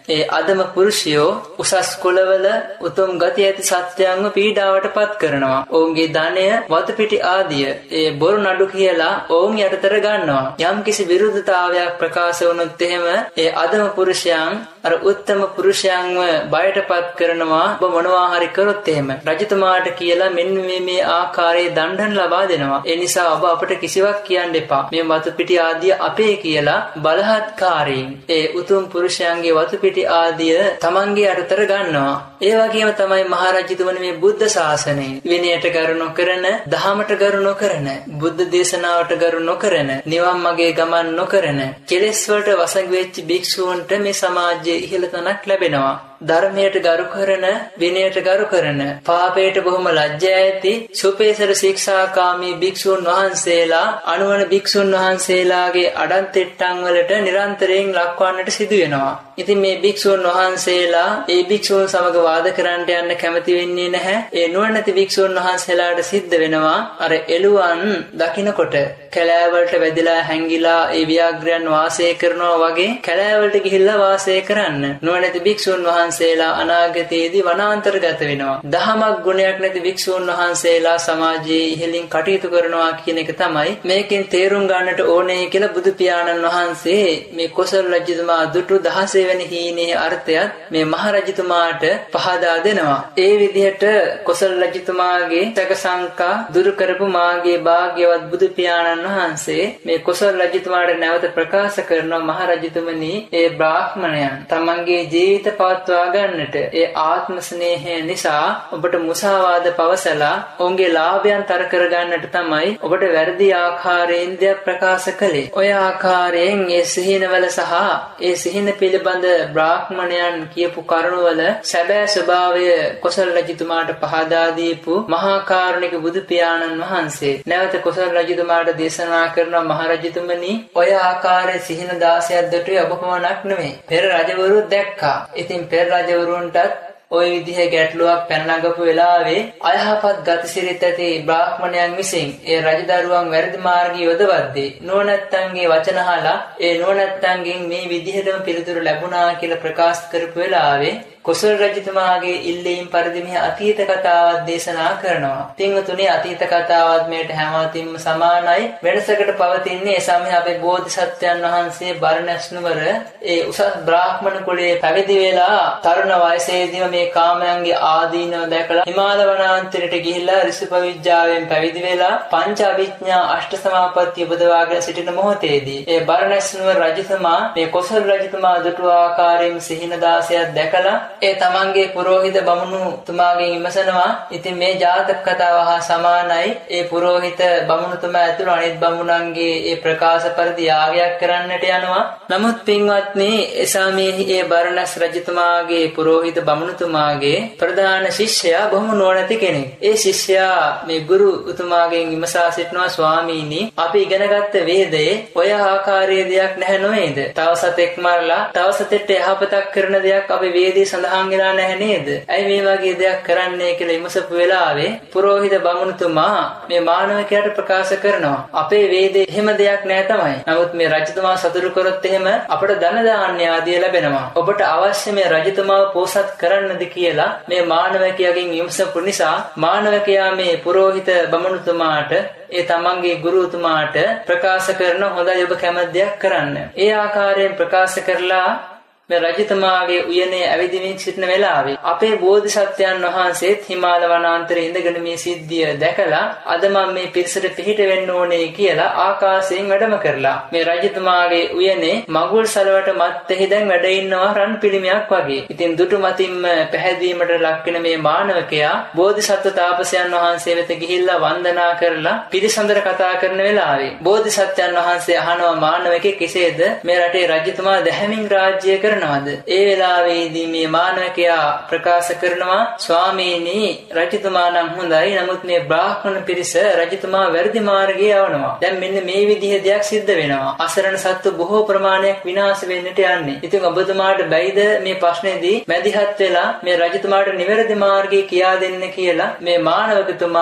ඒ අදම පුරුෂයෝ උසස් කුලවල උතුම් ගති ඇති සත්‍යයන්ව පීඩාවට පත් කරනවා. ඔවුන්ගේ ධනය, වතුපිටි ආදිය ඒ බොරු නඩු කියලා ඔවුන් යටතර ගන්නවා. යම් කිසි විරුද්ධතාවයක් ප්‍රකාශ වුණොත් එහෙම ඒ අදම පුරුෂයන් අර උත්තම පුරුෂයන්ව බයටපත් කරනවා. ඔබ මොනවා හරි කරොත් එහෙම රජතුමාට කියලා මෙන්න මේ මේ ආකාරයේ දණ්ඩන ලබා දෙනවා. ඒ නිසා ඔබ අපට කිසිවක් කියන්න එපා. මේ වතුපිටි ආදිය අපේ කියලා බලහත්කාරයෙන් ඒ උතුම් පුරුෂයන්ගේ වතුපිටි ආදිය තමන්ගේ යටතර ගන්නවා. ඒ වගේම තමයි මහරජතුමනි මේ බුද්ධ ශාසනය විනයට ගරු නොකරන, දහමට ගරු නොකරන, බුද්ධ දේශනාවට ගරු නොකරන, නිවන් මාගේ ගමන් නොකරන, කෙලෙස් වලට වසඟ වෙච්ච භික්ෂූන්ට මේ සමාජයේ ඉහළ තැනක් ලැබෙනවා. ධර්මයට ගරු කරන, විනයට ගරු කරන, පාපයට බොහොම ලැජ්ජා ඇති සුපේසර ශික්ෂාකාමී භික්ෂුන් වහන්සේලා අනුවන භික්ෂුන් වහන්සේලාගේ අඩන්තෙට්ටන් වලට නිරන්තරයෙන් ලක්වන්නට සිදු වෙනවා. ඉතින් මේ භික්ෂුන් වහන්සේලා ඒ භික්ෂුන් සමග වාද කරන්නට යන්න කැමති වෙන්නේ නැහැ. ඒ නුවණැති භික්ෂුන් වහන්සේලාට සිද්ධ වෙනවා අර එළුවන් දකින්නකොට කැලෑවලට වැදිලා හැංගිලා ඒ ව්‍යාග්‍රයන් වාසය කරනවා වගේ කැලෑවලට ගිහිල්ලා වාසය කරන්න. නුවණැති භික්ෂුන් වහන්සේලා අනාගතයේදී වනාන්තරගත වෙනවා. දහමක් ගුණයක් නැති භික්ෂුන් වහන්සේලා සමාජයේ ඉහළින් කටයුතු කරනවා කියන එක තමයි මේකෙන් තේරුම් ගන්නට ඕනේ කියලා බුදු පියාණන් වහන්සේ මේ කොසල් රජතුමා දුටු දහසේ වෙනි හීනේ අර්ථයත් මේ මහ රජතුමාට පහදා දෙනවා. ඒ විදිහට කොසල් රජතුමාගේ තක සංකා දුරු කරපු මාගේ භාග්‍යවත් බුදු පියාණන් වහන්සේ මේ කොසල් රජතුමාට නැවත ප්‍රකාශ කරනවා මහ රජතුමනි ඒ බ්‍රාහ්මණයන් තමන්ගේ ජීවිත පවත්වා ගන්නට ඒ ආත්ම ස්නේහය නිසා ඔබට මුසාවාද පවසලා ඔවුන්ගේ ලාභයන් තර කර ගන්නට තමයි ඔබට වැරදි ආකාරයෙන් දෙයක් ප්‍රකාශ කළේ. ඔය ආකාරයෙන් ඒ සිහිනවල සහ ඒ සිහින පිළිබඳ බ්‍රාහ්මණයන් කියපු කරුණවල සැබෑ ස්වභාවය කොසල් රජතුමාට පහදා දීපු මහා කාරුණික බුදු පියාණන් වහන්සේ නැවත කොසල් රජතුමාට දේශනා කරන මහ රජතුමනි ඔය ආකාරයේ සිහින දාසයක් දුටුවේ ඔබ පමණක් නෙමෙයි. පෙර රජවරු දැක්කා. ඉතින් පෙර රජවරුන්ටත් ওই විදිහේ ගැටලුවක් පැන නගපු වෙලාවේ අයහපත් ගතිසිරිත ඇති බ්‍රාහ්මණයන් විසින් ඒ රජදරුවන් වැරදි මාර්ගය යොදවද්දී නුවණැත්තන්ගේ වචන අහලා ඒ නුවණැත්තන්ගෙන් මේ විදිහටම පිළිතුරු ලැබුණා කියලා ප්‍රකාශ කරපු වෙලාවේ කොසල් රජතුමාගේ ඉල්ලීම් පරිදි මෙහි අතීත කතාවක් දේශනා කරනවා. පින්වතුනි අතීත කතාවත් මේට හැමතින්ම සමානයි. වෙනසකට පවතින්නේ ඒ සමය අපේ බෝධිසත්වයන් වහන්සේ බරණැස් නුවර ඒ උසස් බ්‍රාහ්මණ කුලයේ පැවිදි වෙලා තරුණ වයසේදීම මේ කාමයන්ගේ ආදීනව දැකලා හිමාල වනාන්තරයට ගිහිල්ලා ඍෂිපවිජ්ජාවෙන් පැවිදි වෙලා පංච අභිඥා අෂ්ට සමාපatti උපදවාගෙන සිටින මොහොතේදී ඒ බරණැස් නුවර රජතුමා මේ කොසල් රජතුමා දුටු ආකාරයෙන් සිහින දාසයක් දැකලා ඒ තමන්ගේ පුරෝහිත බමුණු තුමාගෙන් විමසනවා. ඉතින් මේ ජාතක කතාව හා සමානයි. ඒ පුරෝහිත බමුණුතුමා ඇතුළු අනිත් බමුණන්ගේ ඒ ප්‍රකාශ පරිදි යාගයක් කරන්නට යනවා. නමුත් පින්වත්නි එසාමයේ ඒ බරණැස් රජතුමාගේ පුරෝහිත බමුණුතුමාගේ ප්‍රධාන ශිෂ්‍යයා බොහොම නුවණැති කෙනෙක්. ඒ ශිෂ්‍යයා මේ ගුරු උතුමාගෙන් විමසා සිටනවා ස්වාමීනි අපි ඉගෙනගත්ත වේදයේ ඔය ආකාරයේ දෙයක් නැහැ නොවේද? තව සතෙක් මරලා තව සතෙක්ට යහපතක් කරන දෙයක් අපි වේදයේ සඳහන් වෙලා නැහැ නේද? ඇයි මේ වගේ දෙයක් කරන්නේ කියලා විමසපු වෙලාවේ පුරෝහිත බමුණුතුමා මේ මානවකයාට ප්‍රකාශ කරනවා අපේ වේදේ එහෙම දෙයක් නැහැ තමයි. නමුත් මේ රජතුමා සතුටු කරොත් එහෙම අපට ධන දාන්‍ය ආදිය ලැබෙනවා. ඔබට අවශ්‍ය මේ රජතුමාව පෝසත් කරන්නද කියලා මේ මානවකයාගෙන් විමසපු නිසා මානවකයා මේ පුරෝහිත බමුණුතුමාට ඒ තමන්ගේ ගුරුතුමාට ප්‍රකාශ කරන හොඳයි ඔබ කැමති දෙයක් කරන්න. ඒ ආකාරයෙන් ප්‍රකාශ කරලා මේ රජතුමාගේ උයනේ ඇවිදිමින් සිටින වෙලාවේ අපේ බෝධිසත්වයන් වහන්සේත් හිමාල වනාන්තරයේ ඉඳගෙන මේ සිද්ධිය දැකලා අද මම මේ පිරිසට පිහිට වෙන්න ඕනේ කියලා ආකාශයෙන් වැඩම කරලා මේ රජතුමාගේ උයනේ මගුල් සලවට මැත්තේ දැන් වැඩ ඉන්නවා රන් පිළිමයක් වගේ. ඉතින් දුටු මතින්ම පැහැදීමට ලක්වෙන මේ මානවකයා බෝධිසත්ව තාපසයන් වහන්සේ වෙත ගිහිල්ලා වන්දනා කරලා පිරිසඳර කතා කරන වෙලාවේ බෝධිසත්වයන් වහන්සේ අහනවා මානවකේ කෙසේද මේ රටේ රජතුමා දැහැමින් රාජ්‍ය කරන ඒ වෙලාවේදී මේ මානවකයා ප්‍රකාශ කරනවා ස්වාමීනි රජතුමා නම් හොඳයි නමුත් මේ බ්‍රාහ්මණ පිරිස රජතුමා වැරදි මාර්ගයේ යවනවා. දැන් මෙන්න මේ විදිහේ දෙයක් සිද්ධ වෙනවා. අසරණ සත්තු බොහෝ ප්‍රමාණයක් විනාශ වෙන්නට යන්නේ. ඉතින් ඔබතුමාට බැයිද මේ ප්‍රශ්නේදී මැදිහත් වෙලා මේ රජතුමාට නිවැරදි මාර්ගය කියා දෙන්න කියලා මේ මානවකතුමා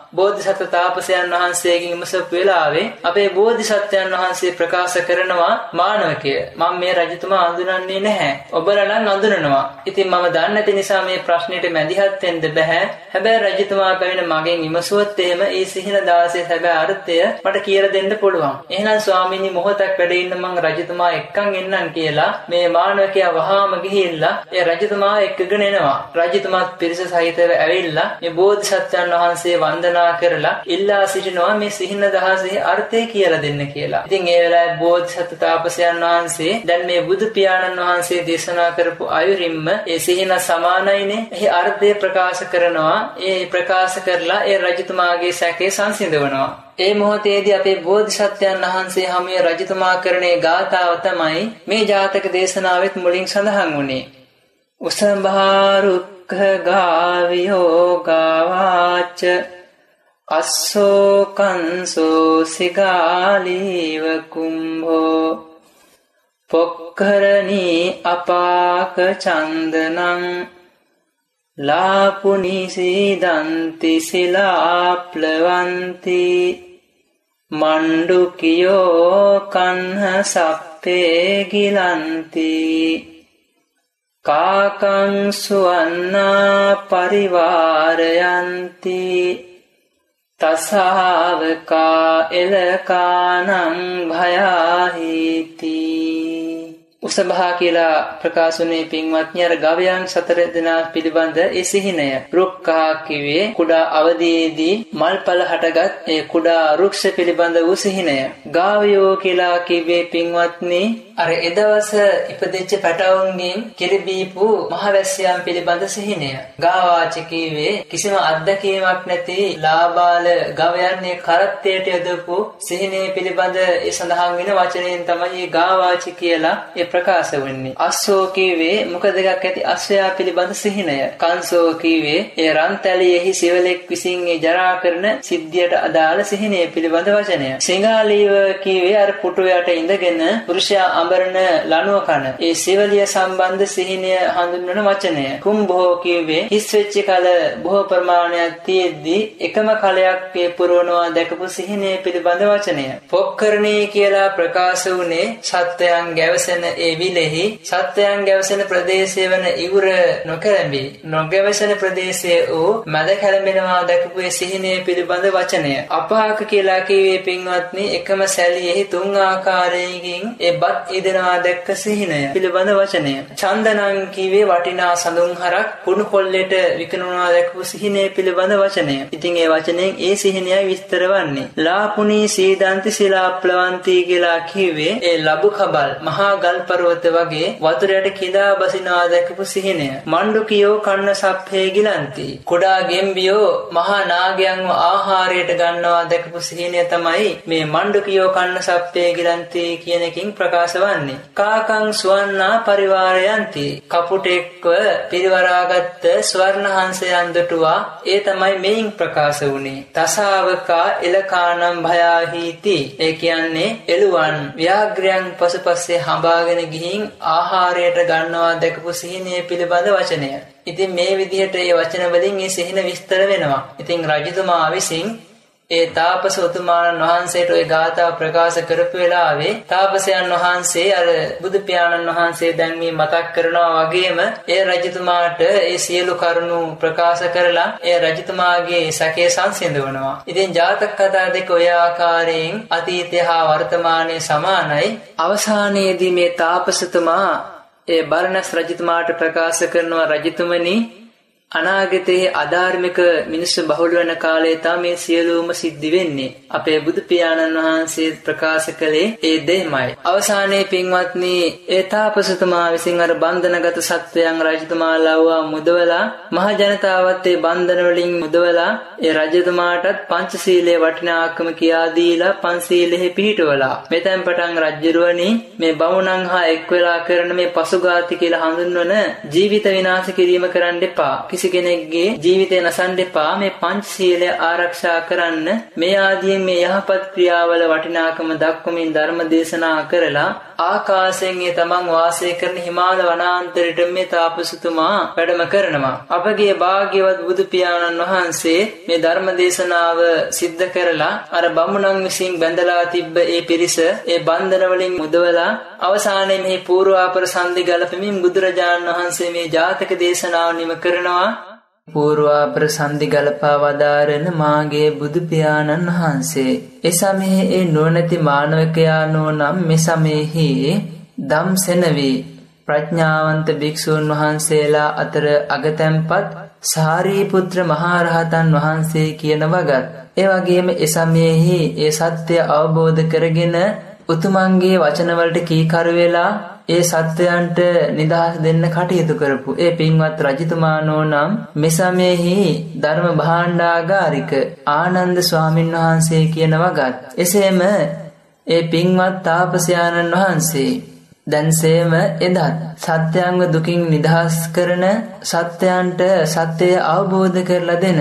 බෝධිසත්ව තාපසයන් වහන්සේගෙන් විමසපු වෙලාවේ අපේ බෝධිසත්වයන් වහන්සේ ප්‍රකාශ කරනවා මානවකය මම මේ රජතුමා අඳුනන්නේ නැහැ. ඔබලා නම් අඳුනනවා. ඉතින් මම දන්නේ නැති නිසා මේ ප්‍රශ්නෙට මැදිහත් වෙන්න බෑ. හැබැයි රජතුමා පැමිණ මගෙන් විමසුවොත් එහෙම ඒ සිහින දාසයේ හැබැයි අර්ථය මට කියලා දෙන්න පුළුවන්. එහෙනම් ස්වාමීනි මොහොතක් වැඩ ඉන්න මං රජතුමා එක්කන් එන්නම් කියලා මේ මානවකයා වහාම ගිහිල්ලා ඒ රජතුමා එක්කගෙන එනවා. රජතුමාත් පිරිස සහිතව ඇවිල්ලා මේ බෝධිසත්වයන් වහන්සේ වන්දනා කරලා ඉල්ලා සිටිනවා මේ සිහින දහසේ අර්ථය කියලා දෙන්න කියලා. ඉතින් ඒ වෙලාවේ බෝධිසත්ව තාපසයන් වහන්සේ දැන් මේ බුදු පියාණන් වහන්සේ දේශනා කරපු අයුරින්ම ඒ සිහින සමානයිනේ. එහි අර්ථය ප්‍රකාශ කරනවා. ඒ ප්‍රකාශ කරලා ඒ රජතුමාගේ සැකේ සංසිඳවනවා. ඒ මොහොතේදී අපේ බෝධිසත්වයන් වහන්සේ හැමේ රජතුමා කරනේ ගාථාව තමයි මේ ජාතක දේශනාවෙත් මුලින් සඳහන් වුණේ. උසභාරුක්ඛ ගාවියෝ ගාවාච අස්සෝ කංසෝ සිගාලීව කුම්භෝ පොක්ඛරණී අපාක චන්දනං ලාපුනිසීදන්ති සිලාප්ලවන්ති මණ්ඩුකියෝ කන්හ සප්පේ ගිලන්ති කාකං සුවන්නා පරිවාරයන්ති තසාවකා එලකානං භයාහිති. උසභා කියලා ප්‍රකාශුනේ පින්වත්නි අර ගවයන් සතර දෙනා පිළිබඳ ඒ සිහිනය. රුක්ඛා කිවේ කුඩා අවදීදී මල්පල හටගත් ඒ කුඩා වෘක්ෂ පිළිබඳ වූ සිහිනය. ගාවයෝ කියලා කිවේ පින්වත්නි අර එදවස ඉපදෙච්ච පැටවුන්ගෙන් කිරිබීපු මහවැස්සියන් පිළිබඳ සිහිනය. ගාවාච කිවේ කිසිම අත්දැකීමක් නැති ලාබාල ගවයන් කරත්තයට යදපු සිහිනය පිළිබඳ ඒ සඳහන් වෙන වචනයෙන් තමයි ගාවාච කියලා ඒ ප්‍රකාශ වෙන්නේ. අස්සෝ කීවේ මුඛ දෙකක් ඇති අස්සයා පිළිබඳ සිහිනය. කංසෝ කීවේ ඒ රන්තැලියෙහි සිවලෙක් විසින් ඒ ජරා කරන සිද්ධියට අදාළ සිහිනය පිළිබඳ වචනය. සිංහාලීව කීවේ අර පුටු යට ඉඳගෙන පුරුෂයා අඹරන ලණුව කන ඒ සිවලිය සම්බන්ධ සිහිනය හඳුන්වන වචනය. කුම්භෝ කීවේ හිස් වෙච්ච කල බොහෝ ප්‍රමාණයක් තියෙද්දී එකම කලයක් මේ පුරවනවා දැකපු සිහිනය පිළිබඳ වචනය. පොක්කරණී කියලා ප්‍රකාශ වුණේ සත්‍යයන් ගැවසෙන ඒ විලෙහි සත්‍යයන් ගැවසෙන ප්‍රදේශය වන ඉවුර නොකරඹි නොගැවසෙන ප්‍රදේශයේ වූ මැද කැළඹෙනවා දැකපු ඒ සිහිනය පිළිබඳ වචනය. අපාක කියලා කියේ පින්වත්නි එකම සැලියෙහි තුන් ආකාරයකින් ඒ බත් ඉදෙනවා දැක්ක සිහිනය පිළිබඳ වචනය. චන්දනං කියේ වටිනා සඳුන් හරක් කුණු කොල්ලෙට විකිණුණා දැකපු සිහිනය පිළිබඳ වචනය. ඉතින් ඒ වචනයෙන් ඒ සිහිනයයි විස්තර වන්නේ. ලාපුනී සීදාන්ති සිලාප්ලවන්ති කියලා කිව්වේ ඒ ලබු කබල් මහා ගල් පර්වත වගේ වතුරයට කිඳා බසිනවා දැකපු සිහිනය. මණ්ඩුකියෝ කන්න සප්පේ ගිලන්ති කුඩා ගෙම්බියෝ මහා නාගයන්ව ආහාරයට ගන්නවා දැකපු සිහිනය තමයි මේ මණ්ඩුකියෝ කන්න සප්පේ ගිලන්ති කියන එකකින් ප්‍රකාශ වන්නේ. කාකං සුවන්නා පරිවාරයන්ති කපුටෙක්ව පිරිවරාගත් ස්වර්ණහංසයන් දුටුවා ඒ තමයි මේන් ප්‍රකාශ වුණේ. තසාවකා එලකානම් භයාහිති ඒ කියන්නේ එළුවන් ව්‍යාග්‍රයන් පසුපස්සේ හඹාගෙන ගිහින් ආහාරයට ගන්නවා දැකපු සිහිනය පිළිබඳ වචනය. ඉතින් මේ විදිහට මේ වචන වලින් මේ සිහින විස්තර වෙනවා. ඉතින් රජතුමා විසින් ඒ තාපස උතුමාණන් වහන්සේට ওই ගාථා ප්‍රකාශ කරපු වෙලාවේ තාපසයන් වහන්සේ අර බුදු පියාණන් වහන්සේ දැන් මේ මතක් කරනවා වගේම ඒ රජතුමාට ඒ සියලු කරුණු ප්‍රකාශ කරලා ඒ රජතුමාගේ සැකේ සංසිඳවනවා. ඉතින් ජාතක කතා දෙක ඔය ආකාරයෙන් අතීතය හා වර්තමානයේ සමානයි. අවසානයේදී මේ තාපසතුමා ඒ බරණස් රජතුමාට ප්‍රකාශ කරනවා රජතුමනි අනාගතයේ අධාර්මික මිනිස්සු බහුල වෙන කාලේ තමයි සියලුම සිද්ධි වෙන්නේ. අපේ බුදු පියාණන් වහන්සේ ප්‍රකාශ කළේ ඒ දෙයමයි. අවසානයේ පින්වත්නි ඒ තාපසතුමා විසින් අර බන්ධනගත සත්වයන් රජතුමාලව මුදවලා මහ ජනතාවත් ඒ බන්ධන වලින් මුදවලා ඒ රජතුමාටත් පංචශීලයේ වටිනාකම කියා දීලා පංචශීලෙහි පිහිටවලා මෙතෙන් පටන් රජ්ජුරුවනි මේ බමුණන් හා එක් වෙලා කරන මේ පසුඝාති කියලා හඳුන්වන ජීවිත විනාශ කිරීම කරන්න එපා. කිසි කෙනෙක්ගේ ජීවිතය නසන්න එපා. මේ පංචශීලය ආරක්ෂා කරන්න මේ ආදීන් මේ යහපත් ක්‍රියාවල වටිනාකම දක්වමින් ධර්ම දේශනා කරලා ආකාශයෙන් ඒ තමන් වාසය කරන හිමාල වනාන්තරයට මේ තාපසතුමා වැඩම කරනවා. අපගේ භාග්‍යවත් බුදු පියාණන් වහන්සේ මේ ධර්ම දේශනාව සිද්ධ කරලා අර බමුණන් විසින් බැඳලා තිබ්බ ඒ පිරිස ඒ බන්ධන වලින් මුදවලා අවසානයේ මේ පූර්වාපර සංධි ගලපමින් බුදුරජාණන් වහන්සේ මේ ජාතක දේශනාව නිම කරනවා. පූර්වාපර සංධි ගලපා වදාරන මාගේ බුදු පියාණන් වහන්සේ ඒ සමයේ ඒ නුවණැති මානවකයාණෝ නම් මේ සමයේහි ධම්සෙනවි ප්‍රඥාවන්ත භික්ෂූන් වහන්සේලා අතර අගතැන්පත් සාරිපුත්‍ර මහරහතන් වහන්සේ කියන වගත් ඒ වගේම ඒ සමයේහි ඒ සත්‍ය අවබෝධ කරගෙන උතුමන්ගේ වචන වලට කීකරු වෙලා ඒ සත්‍යයන්ට නිදහස් දෙන්න කටයුතු කරපු ඒ පින්වත් රජතුමාණෝ නම් මෙසමෙහි ධර්ම භාණ්ඩාගාරික ආනන්ද ස්වාමින් වහන්සේ කියන වගත් එසේම ඒ පින්වත් තාපසයාණන් වහන්සේ දැන්සේම එදත් සත්‍යංග දුකින් නිදහස් කරන සත්‍යයන්ට සත්‍යය අවබෝධ කරලා දෙන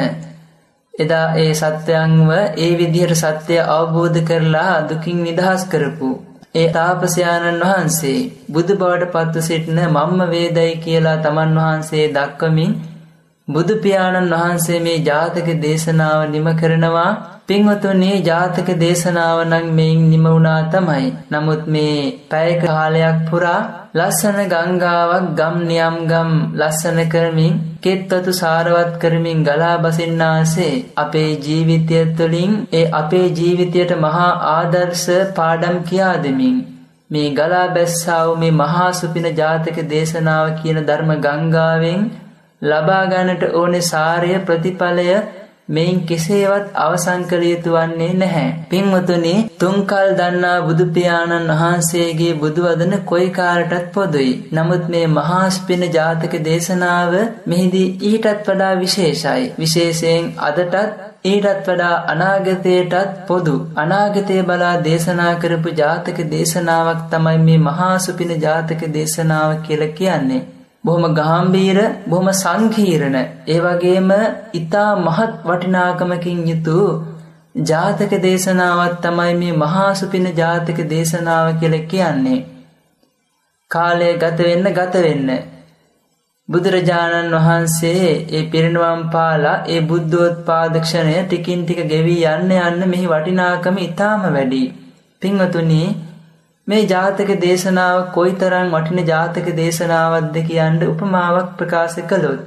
එදා ඒ සත්‍යංගව ඒ විදිහට සත්‍ය අවබෝධ කරලා දුකින් නිදහස් කරපු ඒ තාපසයාණන් වහන්සේ බුදු බවට පත්ව සිටින මම්ම වේදයි කියලා තමන් වහන්සේ දක්වමින් බුදු පියාණන් වහන්සේ මේ ජාතක දේශනාව නිම කරනවා. පින්වතුනි ජාතක දේශනාව නම් මේන් නිම වුණා තමයි. නමුත් මේ පැයක කාලයක් පුරා ලස්සන ගංගාවක් ගම් නියම් ගම් ලස්සන කරමින් කෙත්වතු සාරවත් කරමින් ගලා බසින්නාසේ අපේ ජීවිතය තුළින් ඒ අපේ ජීවිතයට මහා ආදර්ශ පාඩම් කියා දෙමින් මේ ගලා බැස්සා වූ මේ මහා සුපින ජාතක දේශනාව කියන ධර්ම ගංගාවෙන් ලබා ගන්නට ඕනේ සාරය ප්‍රතිඵලය මෙයින් කෙසේවත් අවසන් කළ යුතු වන්නේ නැහැ. පින්වතුනි තුන්කල් දන්නා බුදු පියාණන් වහන්සේගේ බුදු වදන කොයි කාලටත් පොදුයි. නමුත් මේ මහා ස්පින ජාතක දේශනාව මෙහිදී ඊටත් වඩා විශේෂයි. විශේෂයෙන් අදටත් ඊටත් වඩා අනාගතයටත් පොදු. අනාගතය බලා දේශනා කරපු ජාතක දේශනාවක් තමයි මේ මහා සුපින ජාතක දේශනාව කියලා කියන්නේ. බොහොම ගාම්භීර බොහොම සංකීර්ණ ඒ වගේම ඊටා මහත් වටිනාකමකින් යුතු ජාතක දේශනාවක් තමයි මේ මහා සුපින ජාතක දේශනාව කියලා කියන්නේ. කාලය ගත වෙන්න ගත වෙන්න බුදුරජාණන් වහන්සේ ඒ පිරිනවම් පාලා ඒ බුද්ධෝත්පාද ක්ෂණය ටිකින් ටික ගෙවි යන්න යන්න මෙහි වටිනාකම ඊටාම වැඩි. පින්වතුනි මේ ජාතක දේශනාව කොයිතරම් වටින ජාතක දේශනාවක්ද කියන්න උපමාවක් ප්‍රකාශ කළොත්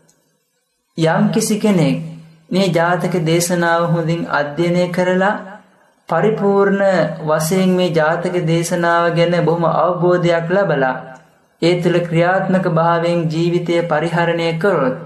යම් කිසි කෙනෙක් මේ ජාතක දේශනාව හොඳින් අධ්‍යයනය කරලා පරිපූර්ණ වශයෙන් මේ ජාතක දේශනාව ගැන බොහොම අවබෝධයක් ලබලා ඒ තුළ ක්‍රියාත්මක භාවයෙන් ජීවිතය පරිහරණය කරොත්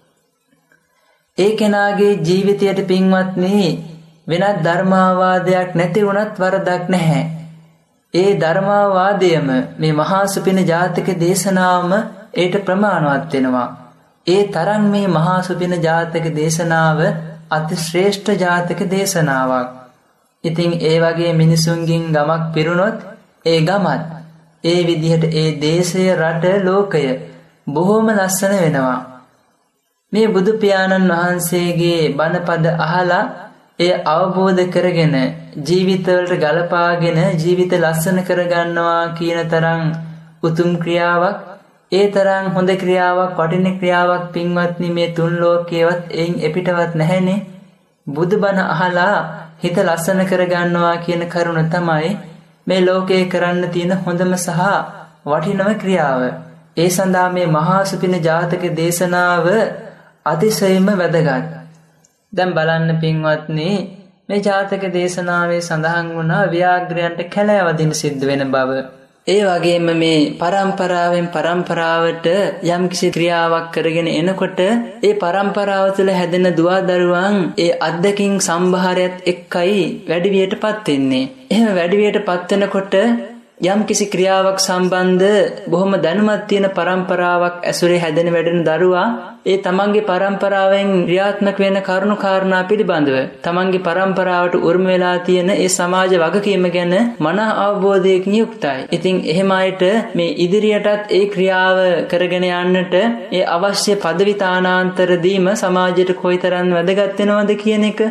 ඒ කෙනාගේ ජීවිතයට පින්වත්නි වෙනත් ධර්මාවාදයක් නැති වුණත් වරදක් නැහැ. ඒ ධර්මාවාදයම මේ මහා සුපින ජාතක දේශනාවම ඒට ප්‍රමාණවත් වෙනවා. ඒ තරම් මේ මහා සුපින ජාතක දේශනාව අති ශ්‍රේෂ්ඨ ජාතක දේශනාවක්. ඉතින් ඒ වගේ මිනිසුන්ගෙන් ගමක් පිරුණොත් ඒ ගමත් ඒ විදිහට ඒ දේශය රට ලෝකය බොහොම ලස්සන වෙනවා. මේ බුදු පියාණන් වහන්සේගේ බණපද අහලා එය අවබෝධ කරගෙන ජීවිතවලට ගලපාගෙන ජීවිත ලස්සන කරගන්නවා කියන තරම් උතුම් ක්‍රියාවක් ඒ තරම් හොඳ ක්‍රියාවක් වටින ක්‍රියාවක් පින්වත්නි මේ තුන් ලෝකේවත් එයින් එපිටවත් නැහැනේ. බුදුබණ අහලා හිත ලස්සන කරගන්නවා කියන කරුණ තමයි මේ ලෝකේ කරන්න තියෙන හොඳම සහ වටිනම ක්‍රියාව. ඒ සඳහා මේ මහා සුපින ජාතක දේශනාව අතිශයින්ම වැදගත්. දැන් බලන්න පින්වත්නි මේ ජාතක දේශනාවේ සඳහන් වුණා ව්‍යාග්‍රයන්ට කැලෑවදින සිද්ධ වෙන බව. ඒ වගේම මේ පරම්පරාවෙන් පරම්පරාවට යම්කිසි ක්‍රියාවක් කරගෙන එනකොට ඒ පරම්පරාව තුළ හැදෙන දුවදරුවන් ඒ අද්දකින් සම්භාරයත් එක්කයි වැඩිවියටපත් වෙන්නේ. එහෙම වැඩිවියටපත් වෙනකොට යම්කිසි ක්‍රියාවක් සම්බන්ධ බොහොම දැනුමක් තියෙන පරම්පරාවක් ඇසුරේ හැදෙන වැඩෙන දරුවා ඒ තමන්ගේ පරම්පරාවෙන් ක්‍රියාත්මක වෙන කරුණු කාරණා පිළිබඳව තමන්ගේ පරම්පරාවට උරුම වෙලා තියෙන ඒ සමාජ වගකීම ගැන මනා අවබෝධයකින් යුක්තයි. ඉතින් එහෙම අයට මේ ඉදිරියටත් ඒ ක්‍රියාව කරගෙන යන්නට ඒ අවශ්‍ය පදවි තානාන්තර දීම සමාජයට කොයිතරම් වැදගත් වෙනවද කියන එක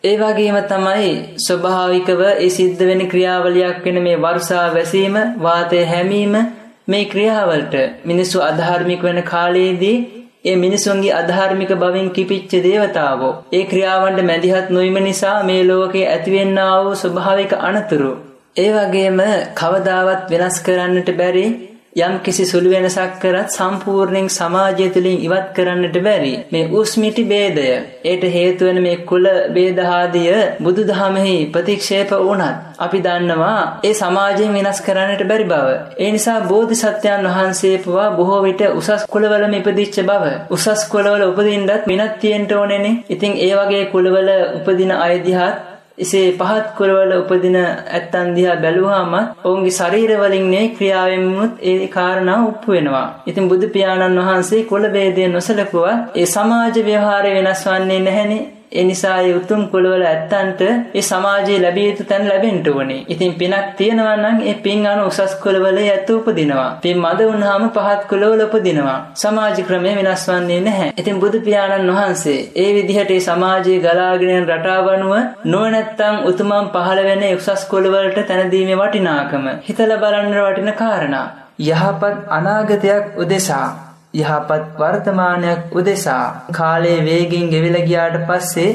ඒ වගේම තමයි ස්වභාවිකව ඒ සිද්ධ වෙන ක්‍රියාවලියක් වෙන මේ වර්ෂා වැසීම, වාතය හැමීම, මේ ක්‍රියාවලට මිනිස්සු අධාර්මික වෙන කාලයේදී ඒ මිනිසුන්ගේ අධාර්මික බවින් කිපිච්ච දේවතාවෝ ඒ ක්‍රියාවන්ට මැදිහත් නොවීම නිසා මේ ලෝකේ ඇතිවෙන්නා වූ ස්වභාවික අනතුරු ඒ වගේම කවදාවත් වෙනස් කරන්නට බැරි යම් කිසි සුළු වෙනසක් කරත් සම්පූර්ණයෙන් සමාජය තුළින් ඉවත් කරන්නට බැරි මේ උස්මිටි ભેදය ඒට හේතු වෙන මේ කුල ભેද ආදිය බුදුදහමෙහි ප්‍රතික්ෂේප වුණත් අපි දන්නවා ඒ සමාජයෙන් වෙනස් කරන්නට බැරි බව. ඒ නිසා බෝධිසත්වයන් වහන්සේ පුවා බොහෝ විට උසස් කුලවලම ඉපදිච්ච බව. උසස් කුලවල උපදින්නත් මිනක් තියෙන්න ඕනේනේ. ඉතින් ඒ වගේ කුලවල උපදින අය දිහාත් එසේ පහත් කුලවල උපදින ඇත්තන් දිහා බැලුවාම ඔවුන්ගේ ශරීර වලින් නේ ක්‍රියාවෙන්මුත් ඒ කාරණා උප්පු වෙනවා. ඉතින් බුදු පියාණන් වහන්සේ කුල ભેදය නොසලකුවා ඒ සමාජ ව්‍යවහාරය වෙනස් වන්නේ නැහැනේ. ඒ නිසා ඒ උතුම් කුලවල ඇත්තන්ට ඒ සමාජයේ ලැබිය යුතු තැන ලැබෙන්න ඕනේ. ඉතින් පිනක් තියෙනවා නම් ඒ පින් අනු උසස් කුලවල ඇත්ත උපදිනවා. පින් මද වුණාම පහත් කුලවල උපදිනවා. සමාජ ක්‍රමය වෙනස් වන්නේ නැහැ. ඉතින් බුදු පියාණන් වහන්සේ ඒ විදිහට ඒ සමාජයේ ගලාගෙන යන රටාව අනුව නොනැත්තම් උතුමන් පහළ වෙන උසස් කුලවලට තැන දීමේ වටිනාකම හිතලා බලන්න වටින කාරණා. යහපත් අනාගතයක් උදෙසා යහපත් වර්තමානයක් උදෙසා කාලයේ වේගින් ගෙවිලා ගියාට පස්සේ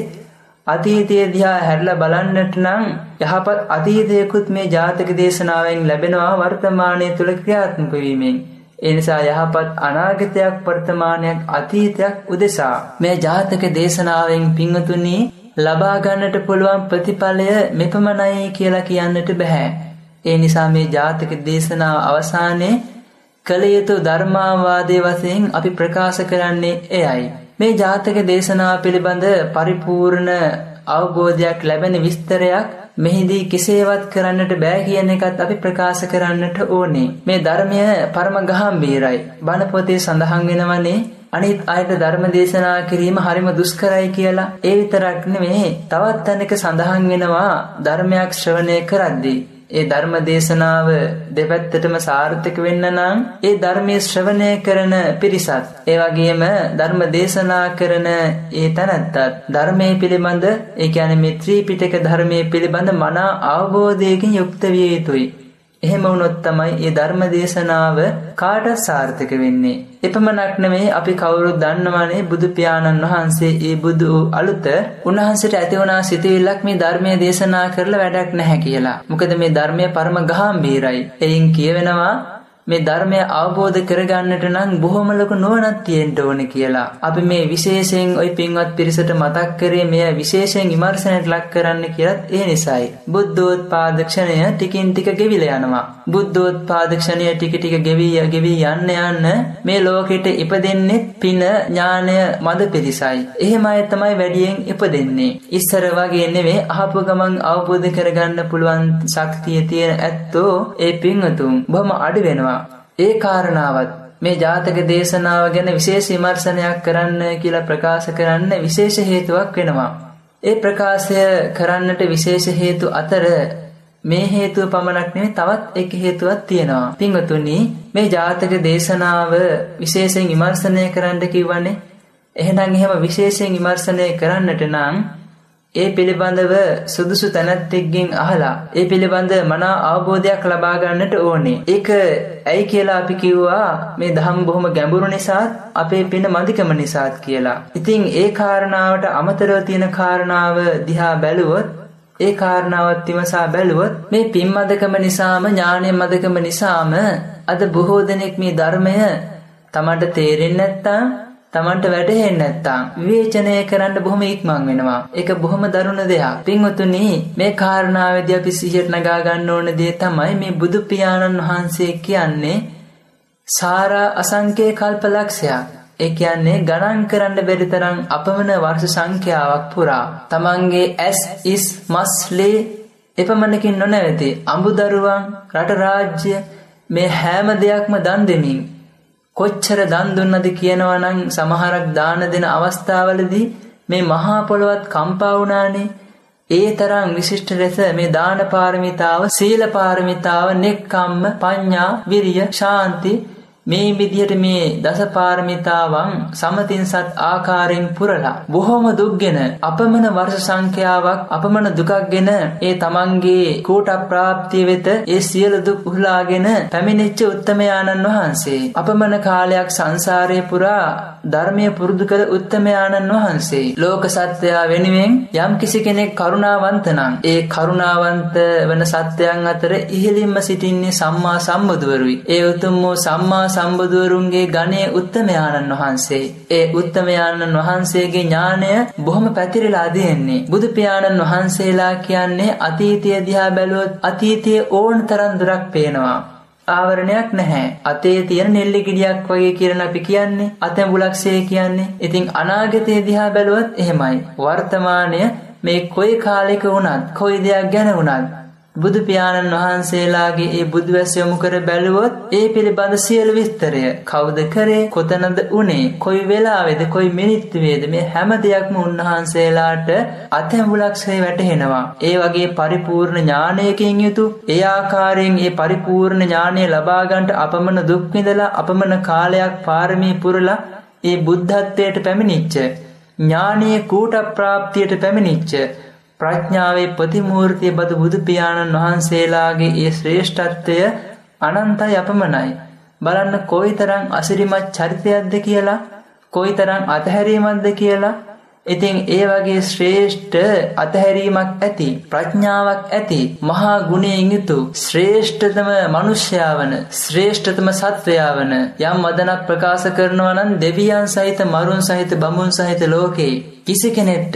අතීතයේ දිහා හැරිලා බලන්නට නම් යහපත් අතීතයකුත් මේ ජාතක දේශනාවෙන් ලැබෙනවා වර්තමානයේ තුල ක්‍රියාත්මක වීමෙන්. ඒ නිසා යහපත් අනාගතයක් වර්තමානයක් අතීතයක් උදෙසා මේ ජාතක දේශනාවෙන් පින්වතුනි ලබා ගන්නට පුළුවන් ප්‍රතිඵලය මෙපමණයි කියලා කියන්නට බෑ. ඒ නිසා මේ ජාතක දේශනාව අවසානයේ කළ යුතු ධර්මාවාදයේ වශයෙන් අපි ප්‍රකාශ කරන්නේ එයයි. මේ ජාතක දේශනාව පිළිබඳ පරිපූර්ණ අවබෝධයක් ලැබෙන විස්තරයක් මෙහිදී කෙසේවත් කරන්නට බෑ කියන එකත් අපි ප්‍රකාශ කරන්නට ඕනේ. මේ ධර්මය පරම ගාම්භීරයි. බණ පොතේ සඳහන් වෙනවනේ අනිත් අයට ධර්ම දේශනා කිරීම හරිම දුෂ්කරයි කියලා. ඒ විතරක් නෙමෙයි තවත් තැනක සඳහන් වෙනවා ධර්මයක් ශ්‍රවණය කරද්දී ඒ ධර්ම දේශනාව දෙපැත්තටම සාර්ථක වෙන්න නම් ඒ ධර්මයේ ශ්‍රවණය කරන පිරිසත් ඒ වගේම ධර්ම දේශනා කරන ඒ තැනැත්තත් ධර්මයේ පිළිබඳ ඒ කියන්නේ මේ ත්‍රිපිටක ධර්මයේ පිළිබඳ මනා අවබෝධයකින් යුක්ත විය යුතුයි. එහෙම වුණොත් තමයි මේ ධර්ම දේශනාව කාට සාර්ථක වෙන්නේ. එපමණක් නෙමෙයි අපි කවුරුත් දන්නවනේ බුදු පියාණන් වහන්සේ ඒ බුදු අලුත උන්වහන්සේට ඇති වුණා සිතවිල්ලක් මේ ධර්මයේ දේශනා කරලා වැඩක් නැහැ කියලා. මොකද මේ ධර්මය පරම ගාම්භීරයි. එයින් කියවෙනවා මේ ධර්මය අවබෝධ කරගන්නට නම් බොහොම ලොකු නුවණක් තියෙන්න ඕනේ කියලා. අපි මේ විශේෂයෙන් ওই පින්වත් පිරිසට මතක් කරේ මෙය විශේෂයෙන් විමර්ශනයට ලක් කරන්න කියලත් ඒ නිසායි. බුද්ධෝත්පාද ක්ෂණය ටිකින් ටික ගෙවිලා යනවා. බුද්ධෝත්පාද ක්ෂණය ටික ටික ගෙවි ගෙවි යන්න යන්න මේ ලෝකෙට ඉපදෙන්නේ පින ඥානය මද පිරිසයි. එහෙම අය තමයි වැඩියෙන් ඉපදෙන්නේ. ඉස්සර වගේ නෙවෙයි අහපු ගමන් අවබෝධ කරගන්න පුළුවන් ශක්තිය තියෙන ඇත්තෝ ඒ පින්වතුන් බොහොම අඩු වෙනවා. ඒ කාරණාවත් මේ ජාතක දේශනාව ගැන විශේෂ විමර්ශනයක් කරන්න කියලා ප්‍රකාශ කරන්න විශේෂ හේතුවක් වෙනවා. ඒ ප්‍රකාශය කරන්නට විශේෂ හේතු අතර මේ හේතුව පමණක් නෙවෙයි තවත් එක හේතුවක් තියෙනවා. පින්වතුනි මේ ජාතක දේශනාව විශේෂයෙන් විමර්ශනය කරන්න කිව්වනේ. එහෙනම් එහෙම විශේෂයෙන් විමර්ශනය කරන්නට නම් ඒ පිළිබඳව සුදුසු තැනැත්තෙක්ගෙන් අහලා ඒ පිළිබඳ මනා අවබෝධයක් ලබා ගන්නට ඕනේ. ඒක ඇයි කියලා අපි කිව්වා මේ ධම් බොහොම ගැඹුරු නිසාත් අපේ පින මදිකම නිසාත් කියලා. ඉතින් ඒ කාරණාවට අමතරව තියෙන කාරණාව දිහා බැලුවොත් ඒ කාරණාවත් විමසා බැලුවොත් මේ පින් මදකම නිසාම ඥානය මදකම නිසාම අද බොහෝ දෙනෙක් මේ ධර්මය තමන්ට තේරෙන්නේ නැත්තම් තමන්ට වැටහෙන්නේ නැත්තම් විවේචනය කරන්න බොහොම ඉක්මන් වෙනවා. ඒක බොහොම දරුණු දෙයක්. පින්වතුනි මේ කාරණාවේදී අපි සිහියට නගා ගන්න ඕන දේ තමයි මේ බුදු පියාණන් වහන්සේ කියන්නේ සාරා අසංඛ්‍ය කල්පලක්ෂයක්. ඒ කියන්නේ ගණන් කරන්න බැරි තරම් අපමණ වර්ෂ සංඛ්‍යාවක් පුරා තමන්ගේ ඇස් ඉස් මස් ලේ එපමණකින් නොනැවති අඹදරුවන් රට රාජ්‍ය මේ හැම දෙයක්ම දන් දෙමින් කොච්චර දන් දුන්නද කියනවා නම් සමහරක් දාන දෙන අවස්ථාවලදී මේ මහා පොළොවත් කම්පා වුණානේ. ඒ තරම් විශිෂ්ට ලෙස මේ දාන පාරමිතාව, සීල පාරමිතාව, නෙක්ඛම්ම, පඤ්ඤා, විරිය, ශාන්ති මේ විදිහට මේ දසපාරමිතාවන් සමතින්සත් ආකාරයෙන් පුරලා බොහොම දුක්ගෙන අපමණ වර්ෂ සංඛ්‍යාවක් අපමණ දුකක්ගෙන ඒ තමන්ගේ කෝට ප්‍රාප්තිය වෙත ඒ සියලු දුක් උහුලාගෙන පැමිණිච්ච උත්තමයාණන් වහන්සේ අපමණ කාලයක් සංසාරේ පුරා ධර්මය පුරුදු කළ උත්තමයාණන් වහන්සේ ලෝක සත්වයා වෙනුවෙන් යම් කිසි කෙනෙක් කරුණාවන්ත නම් ඒ කරුණාවන්ත වන සත්වයන් අතර ඉහළින්ම සිටින්නේ සම්මා සම්බුදුවරුයි. ඒ උතුම් වූ සම්මා සම්බුදුවරුන්ගේ ගණයේ උත්තමයාණන් වහන්සේ. ඒ උත්තමයාණන් වහන්සේගේ ඥානය බොහොම පැතිරලා තියෙන්නේ. බුදු පියාණන් වහන්සේලා කියන්නේ අතීතය දිහා බැලුවොත් අතීතයේ ඕන තරම් දුරක් පේනවා. ආවරණයක් නැහැ. අතේ තියෙන නෙල්ලි ගෙඩියක් වගේ කියලා අපි කියන්නේ. අතැඹුලක්සේ කියන්නේ. ඉතින් අනාගතය දිහා බැලුවොත් එහෙමයි. වර්තමානය මේ කොයි කාලයක වුණත් කොයි දෙයක් ගැන වුණත් බුදු පියාණන් වහන්සේලාගේ ඒ බුදුවැස යොමු කර බැලුවොත් ඒ පිළිබඳ සියලු විස්තරය කවුද කරේ කොතනද උනේ කොයි වෙලාවේද කොයි මිනිත්තුවේද මේ හැම දෙයක්ම උන්වහන්සේලාට අතැඹුලක්සේ වැටහෙනවා. ඒ වගේ පරිපූර්ණ ඥානයකින් යුතු ඒ ආකාරයෙන් ඒ පරිපූර්ණ ඥානය ලබා ගන්නට අපමණ දුක් විඳලා අපමණ කාලයක් පාරමී පුරලා ඒ බුද්ධත්වයට පැමිණිච්ච ඥානීය කූට ප්‍රාප්තියට පැමිණිච්ච ප්‍රඥාවේ ප්‍රතිමූර්තිය බඳු බුදු පියාණන් වහන්සේලාගේ ඒ ශ්‍රේෂ්ඨත්වය අනන්තයි අපමණයි. බලන්න කොයිතරම් අසිරිමත් චරිතයක්ද කියලා, කොයිතරම් අතහැරීමක්ද කියලා. ඉතින් ඒ වගේ ශ්‍රේෂ්ඨ අතහැරීමක් ඇති, ප්‍රඥාවක් ඇති, මහා ගුණයෙන් යුතු ශ්‍රේෂ්ඨතම මනුෂ්‍යයා වන, ශ්‍රේෂ්ඨතම සත්වයා වන යම් වදනක් ප්‍රකාශ කරනවා නම් දෙවියන් සහිත, මරුන් සහිත, බඹුන් සහිත ලෝකේ කිසි කෙනෙක්ට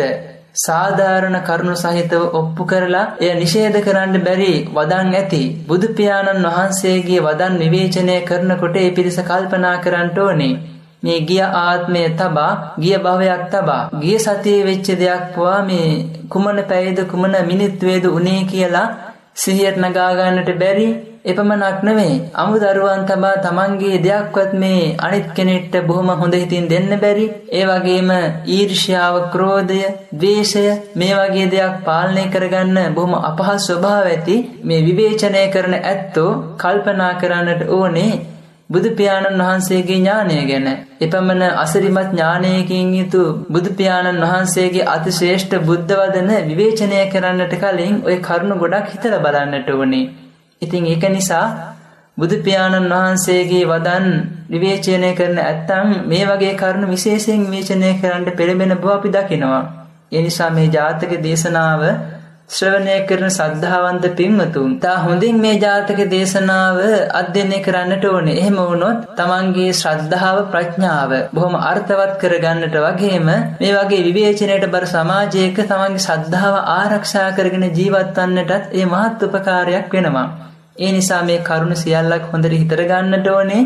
සාධාරණ කරුණු සහිතව ඔප්පු කරලා එය නිෂේධ කරන්න බැරි වදන් ඇති බුදු පියාණන් වහන්සේගේ වදන් විවේචනය කරනකොට ඒ පිරිස කල්පනා කරන්න ඕනේ මේ ගිය ආත්මය තබා ගිය භවයක් තබා ගිය සතියේ වෙච්ච දෙයක් පවා මේ කුමන පැයද කුමන මිනිත්තුවේද උනේ කියලා සිහියට නගා ගන්නට බැරි. එපමණක් නෙවෙයි අමුදරුවන් තබා තමන්ගේ දෙයක්වත් මේ අනිත් කෙනෙක්ට බොහොම හොඳ හිතින් දෙන්න බැරි. ඒ වගේම ඊර්ෂ්‍යාව, ක්‍රෝධය, ද්වේෂය මේ වගේ දෙයක් පාලනය කරගන්න බොහොම අපහසු ස්වභාව ඇති මේ විවේචනය කරන ඇත්තෝ කල්පනා කරන්නට ඕනේ බුදු පියාණන් වහන්සේගේ ඥානය ගැන. එපමණ අසිරිමත් ඥානයකින් යුතු බුදු පියාණන් වහන්සේගේ අතිශ්‍රේෂ්ඨ බුද්ධ වදන විවේචනය කරන්නට කලින් ওই කරුණු ගොඩක් හිතලා බලන්නට ඕනේ. ඉතින් ඒක නිසා බුදු පියාණන් වහන්සේගේ වදන් විවේචනය කරන ඇත්තන් මේ වගේ කරුණු විශේෂයෙන් විවේචනය කරන්න පෙළඹෙන බව අපි දකිනවා. ඒ නිසා මේ ජාතක දේශනාව ශ්‍රවණය කරන සද්ධාවන්ත පින්වතුන් තා හොඳින් මේ ජාතක දේශනාව අධ්‍යයනය කරන්නට ඕනේ. එහෙම වුණොත් තමන්ගේ ශ්‍රද්ධාව, ප්‍රඥාව බොහොම අර්ථවත් කරගන්නට වගේම මේ වගේ විවේචනයට බර සමාජයක තමන්ගේ ශ්‍රද්ධාව ආරක්ෂා කරගෙන ජීවත් වන්නටත් ඒ මහත් උපකාරයක් වෙනවා. ඒ නිසා මේ කරුණ සියල්ලක් හොඳට හිතර ගන්නට ඕනේ.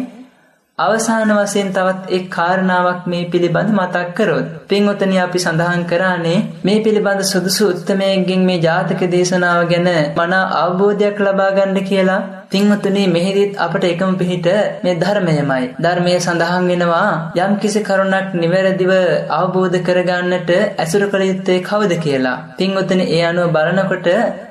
අවසාන වශයෙන් තවත් එක් කාරණාවක් මේ පිළිබඳ මතක් කරොත් පින්වතුනි අපි සඳහන් කරානේ මේ පිළිබඳ සුදුසු උත්තමයෙක්ගෙන් මේ ජාතක දේශනාව ගැන මනා අවබෝධයක් ලබා ගන්න කියලා. පින්වතුනි මෙහිදීත් අපට එකම පිහිට මේ ධර්මයමයි. ධර්මයේ සඳහන් වෙනවා යම් කිසි කරුණක් නිවැරදිව අවබෝධ කරගන්නට ඇසුරු කළ යුත්තේ කවුද කියලා. පින්වතුනි ඒ අනුව බලනකොට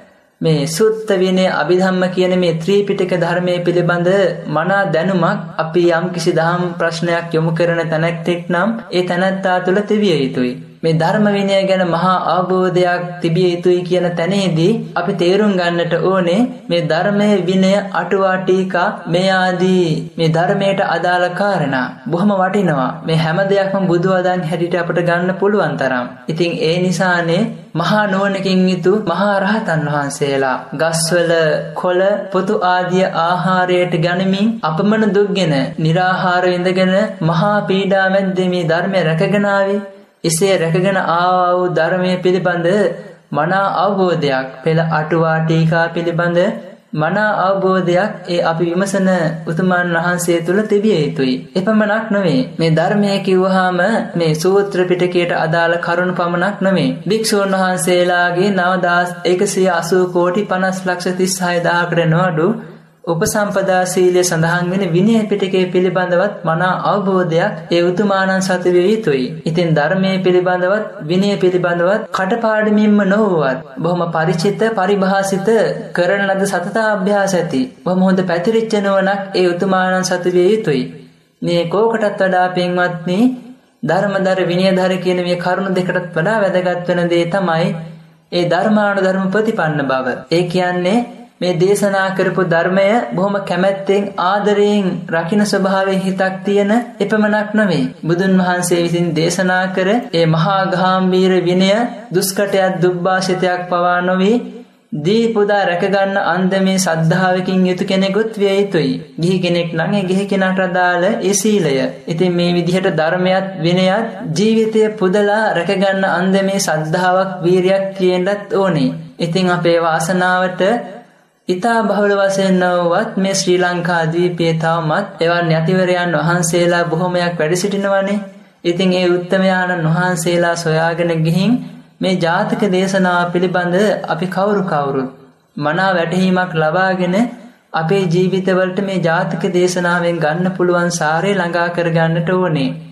මේ සුත්ත විනය අභිධම්ම කියන මේ ත්‍රිපිටක ධර්මයේ පිළිබඳ මනා දැනුමක් අපි යම් කිසි දහම් ප්‍රශ්නයක් යොමු කරන තැනැත්තෙක් නම් ඒ තැනැත්තා තුළ තිබිය යුතුයි. මේ ධර්ම විනය ගැන මහා අවබෝධයක් තිබිය යුතුයි කියන තැනේදී අපි තේරුම් ගන්නට ඕනේ මේ ධර්මයේ විනය, අටුවා, ටීකා මේ ආදී මේ ධර්මයට අදාළ කාරණා බොහොම වටිනවා. මේ හැම දෙයක්ම බුදු වදන් හැටියට අපට ගන්න පුළුවන් තරම්. ඉතින් ඒ නිසානේ මහා නුවණකින් යුතු මහා රහතන් වහන්සේලා ගස්වල කොළ පොතු ආදී ආහාරයට ගනිමින් අපමණ දුක්ගෙන निराහාර විඳගෙන මහා පීඩා මැද්දේ මේ ධර්මය රැකගෙන ආවේ. එසේ රැකගෙන ආවා වූ ධර්මයේ පිළිබඳ මනා අවබෝධයක්, පෙළ අටුවා ටීකා පිළිබඳ මනා අවබෝධයක් ඒ අපි විමසන උතුමන් වහන්සේ තුල තිබිය යුතුයි. එපමණක් නෙවෙයි මේ ධර්මය කිව්වහම මේ සූත්‍ර පිටකයට අදාළ කරුණු පමණක් නෙවෙයි. භික්ෂුන් වහන්සේලාගේ නව දහස් එකසිය අසූ කෝටි පනස් ලක්ෂ තිස් හය දහසකට නොඅඩු උපසම්පදා සීලය සඳහන් වෙන විනය පිටකයේ පිළිබඳවත් මනා අවබෝධයක් ඒ උතුමාණන් සතු විය යුතුයි. ඉතින් ධර්මයේ පිළිබඳවත් විනය පිළිබඳවත් කටපාඩමින්ම නොවුවත් බොහොම පරිචිත පරිභාසිත කරන ලද සතතාභ්‍යාස ඇති බොහොම හොඳ පැතිරිච්ච නුවණක් ඒ උතුමාණන් සතු විය යුතුයි. මේ කෝකටත් වඩා පින්වත්නි ධර්මදර විනයදර කියන මේ කරුණු දෙකටත් වඩා වැදගත් වෙන දේ තමයි ඒ ධර්මානුධර්ම ප්‍රතිපන්න බව. ඒ කියන්නේ මේ දේශනා කරපු ධර්මය බොහොම කැමැත්තෙන් ආදරයෙන් රකින්න ස්වභාවයේ හිතක් තියෙන එපමණක් නෙවෙයි. බුදුන් වහන්සේ විසින් දේශනා කර ඒ මහා ගාම්භීර විනය දුෂ්කටයක් දුබ්බාසිතයක් පවා නොවේ දීපුදා රැකගන්න අන්දමේ සද්ධාවකින් යුතු කෙනෙකුත් විය යුතුයි. ගිහි කෙනෙක් නම් ඒ ගිහි කෙනාට අදාළ ඒ සීලය. ඉතින් මේ විදිහට ධර්මයක් විනයත් ජීවිතය පුදලා රැකගන්න අන්දමේ සද්ධාාවක් වීරියක් තියෙන්නත් ඕනේ. ඉතින් අපේ වාසනාවට ඉතා බහුල වශයෙන් නොවත් මේ ශ්‍රී ලංකා ද්වීපයේ තවමත් එවන් යතිවරයන් වහන්සේලා බොහොමයක් වැඩ සිටිනවනේ. ඉතින් ඒ උත්තමයාණන් වහන්සේලා සොයාගෙන ගිහින් මේ ජාතක දේශනාව පිළිබඳ අපි කවුරු කවුරුත් මනා වැටහීමක් ලබාගෙන අපේ ජීවිතවලට මේ ජාතක දේශනාවෙන් ගන්න පුළුවන් සාරය ළඟා කරගන්නට ඕනේ.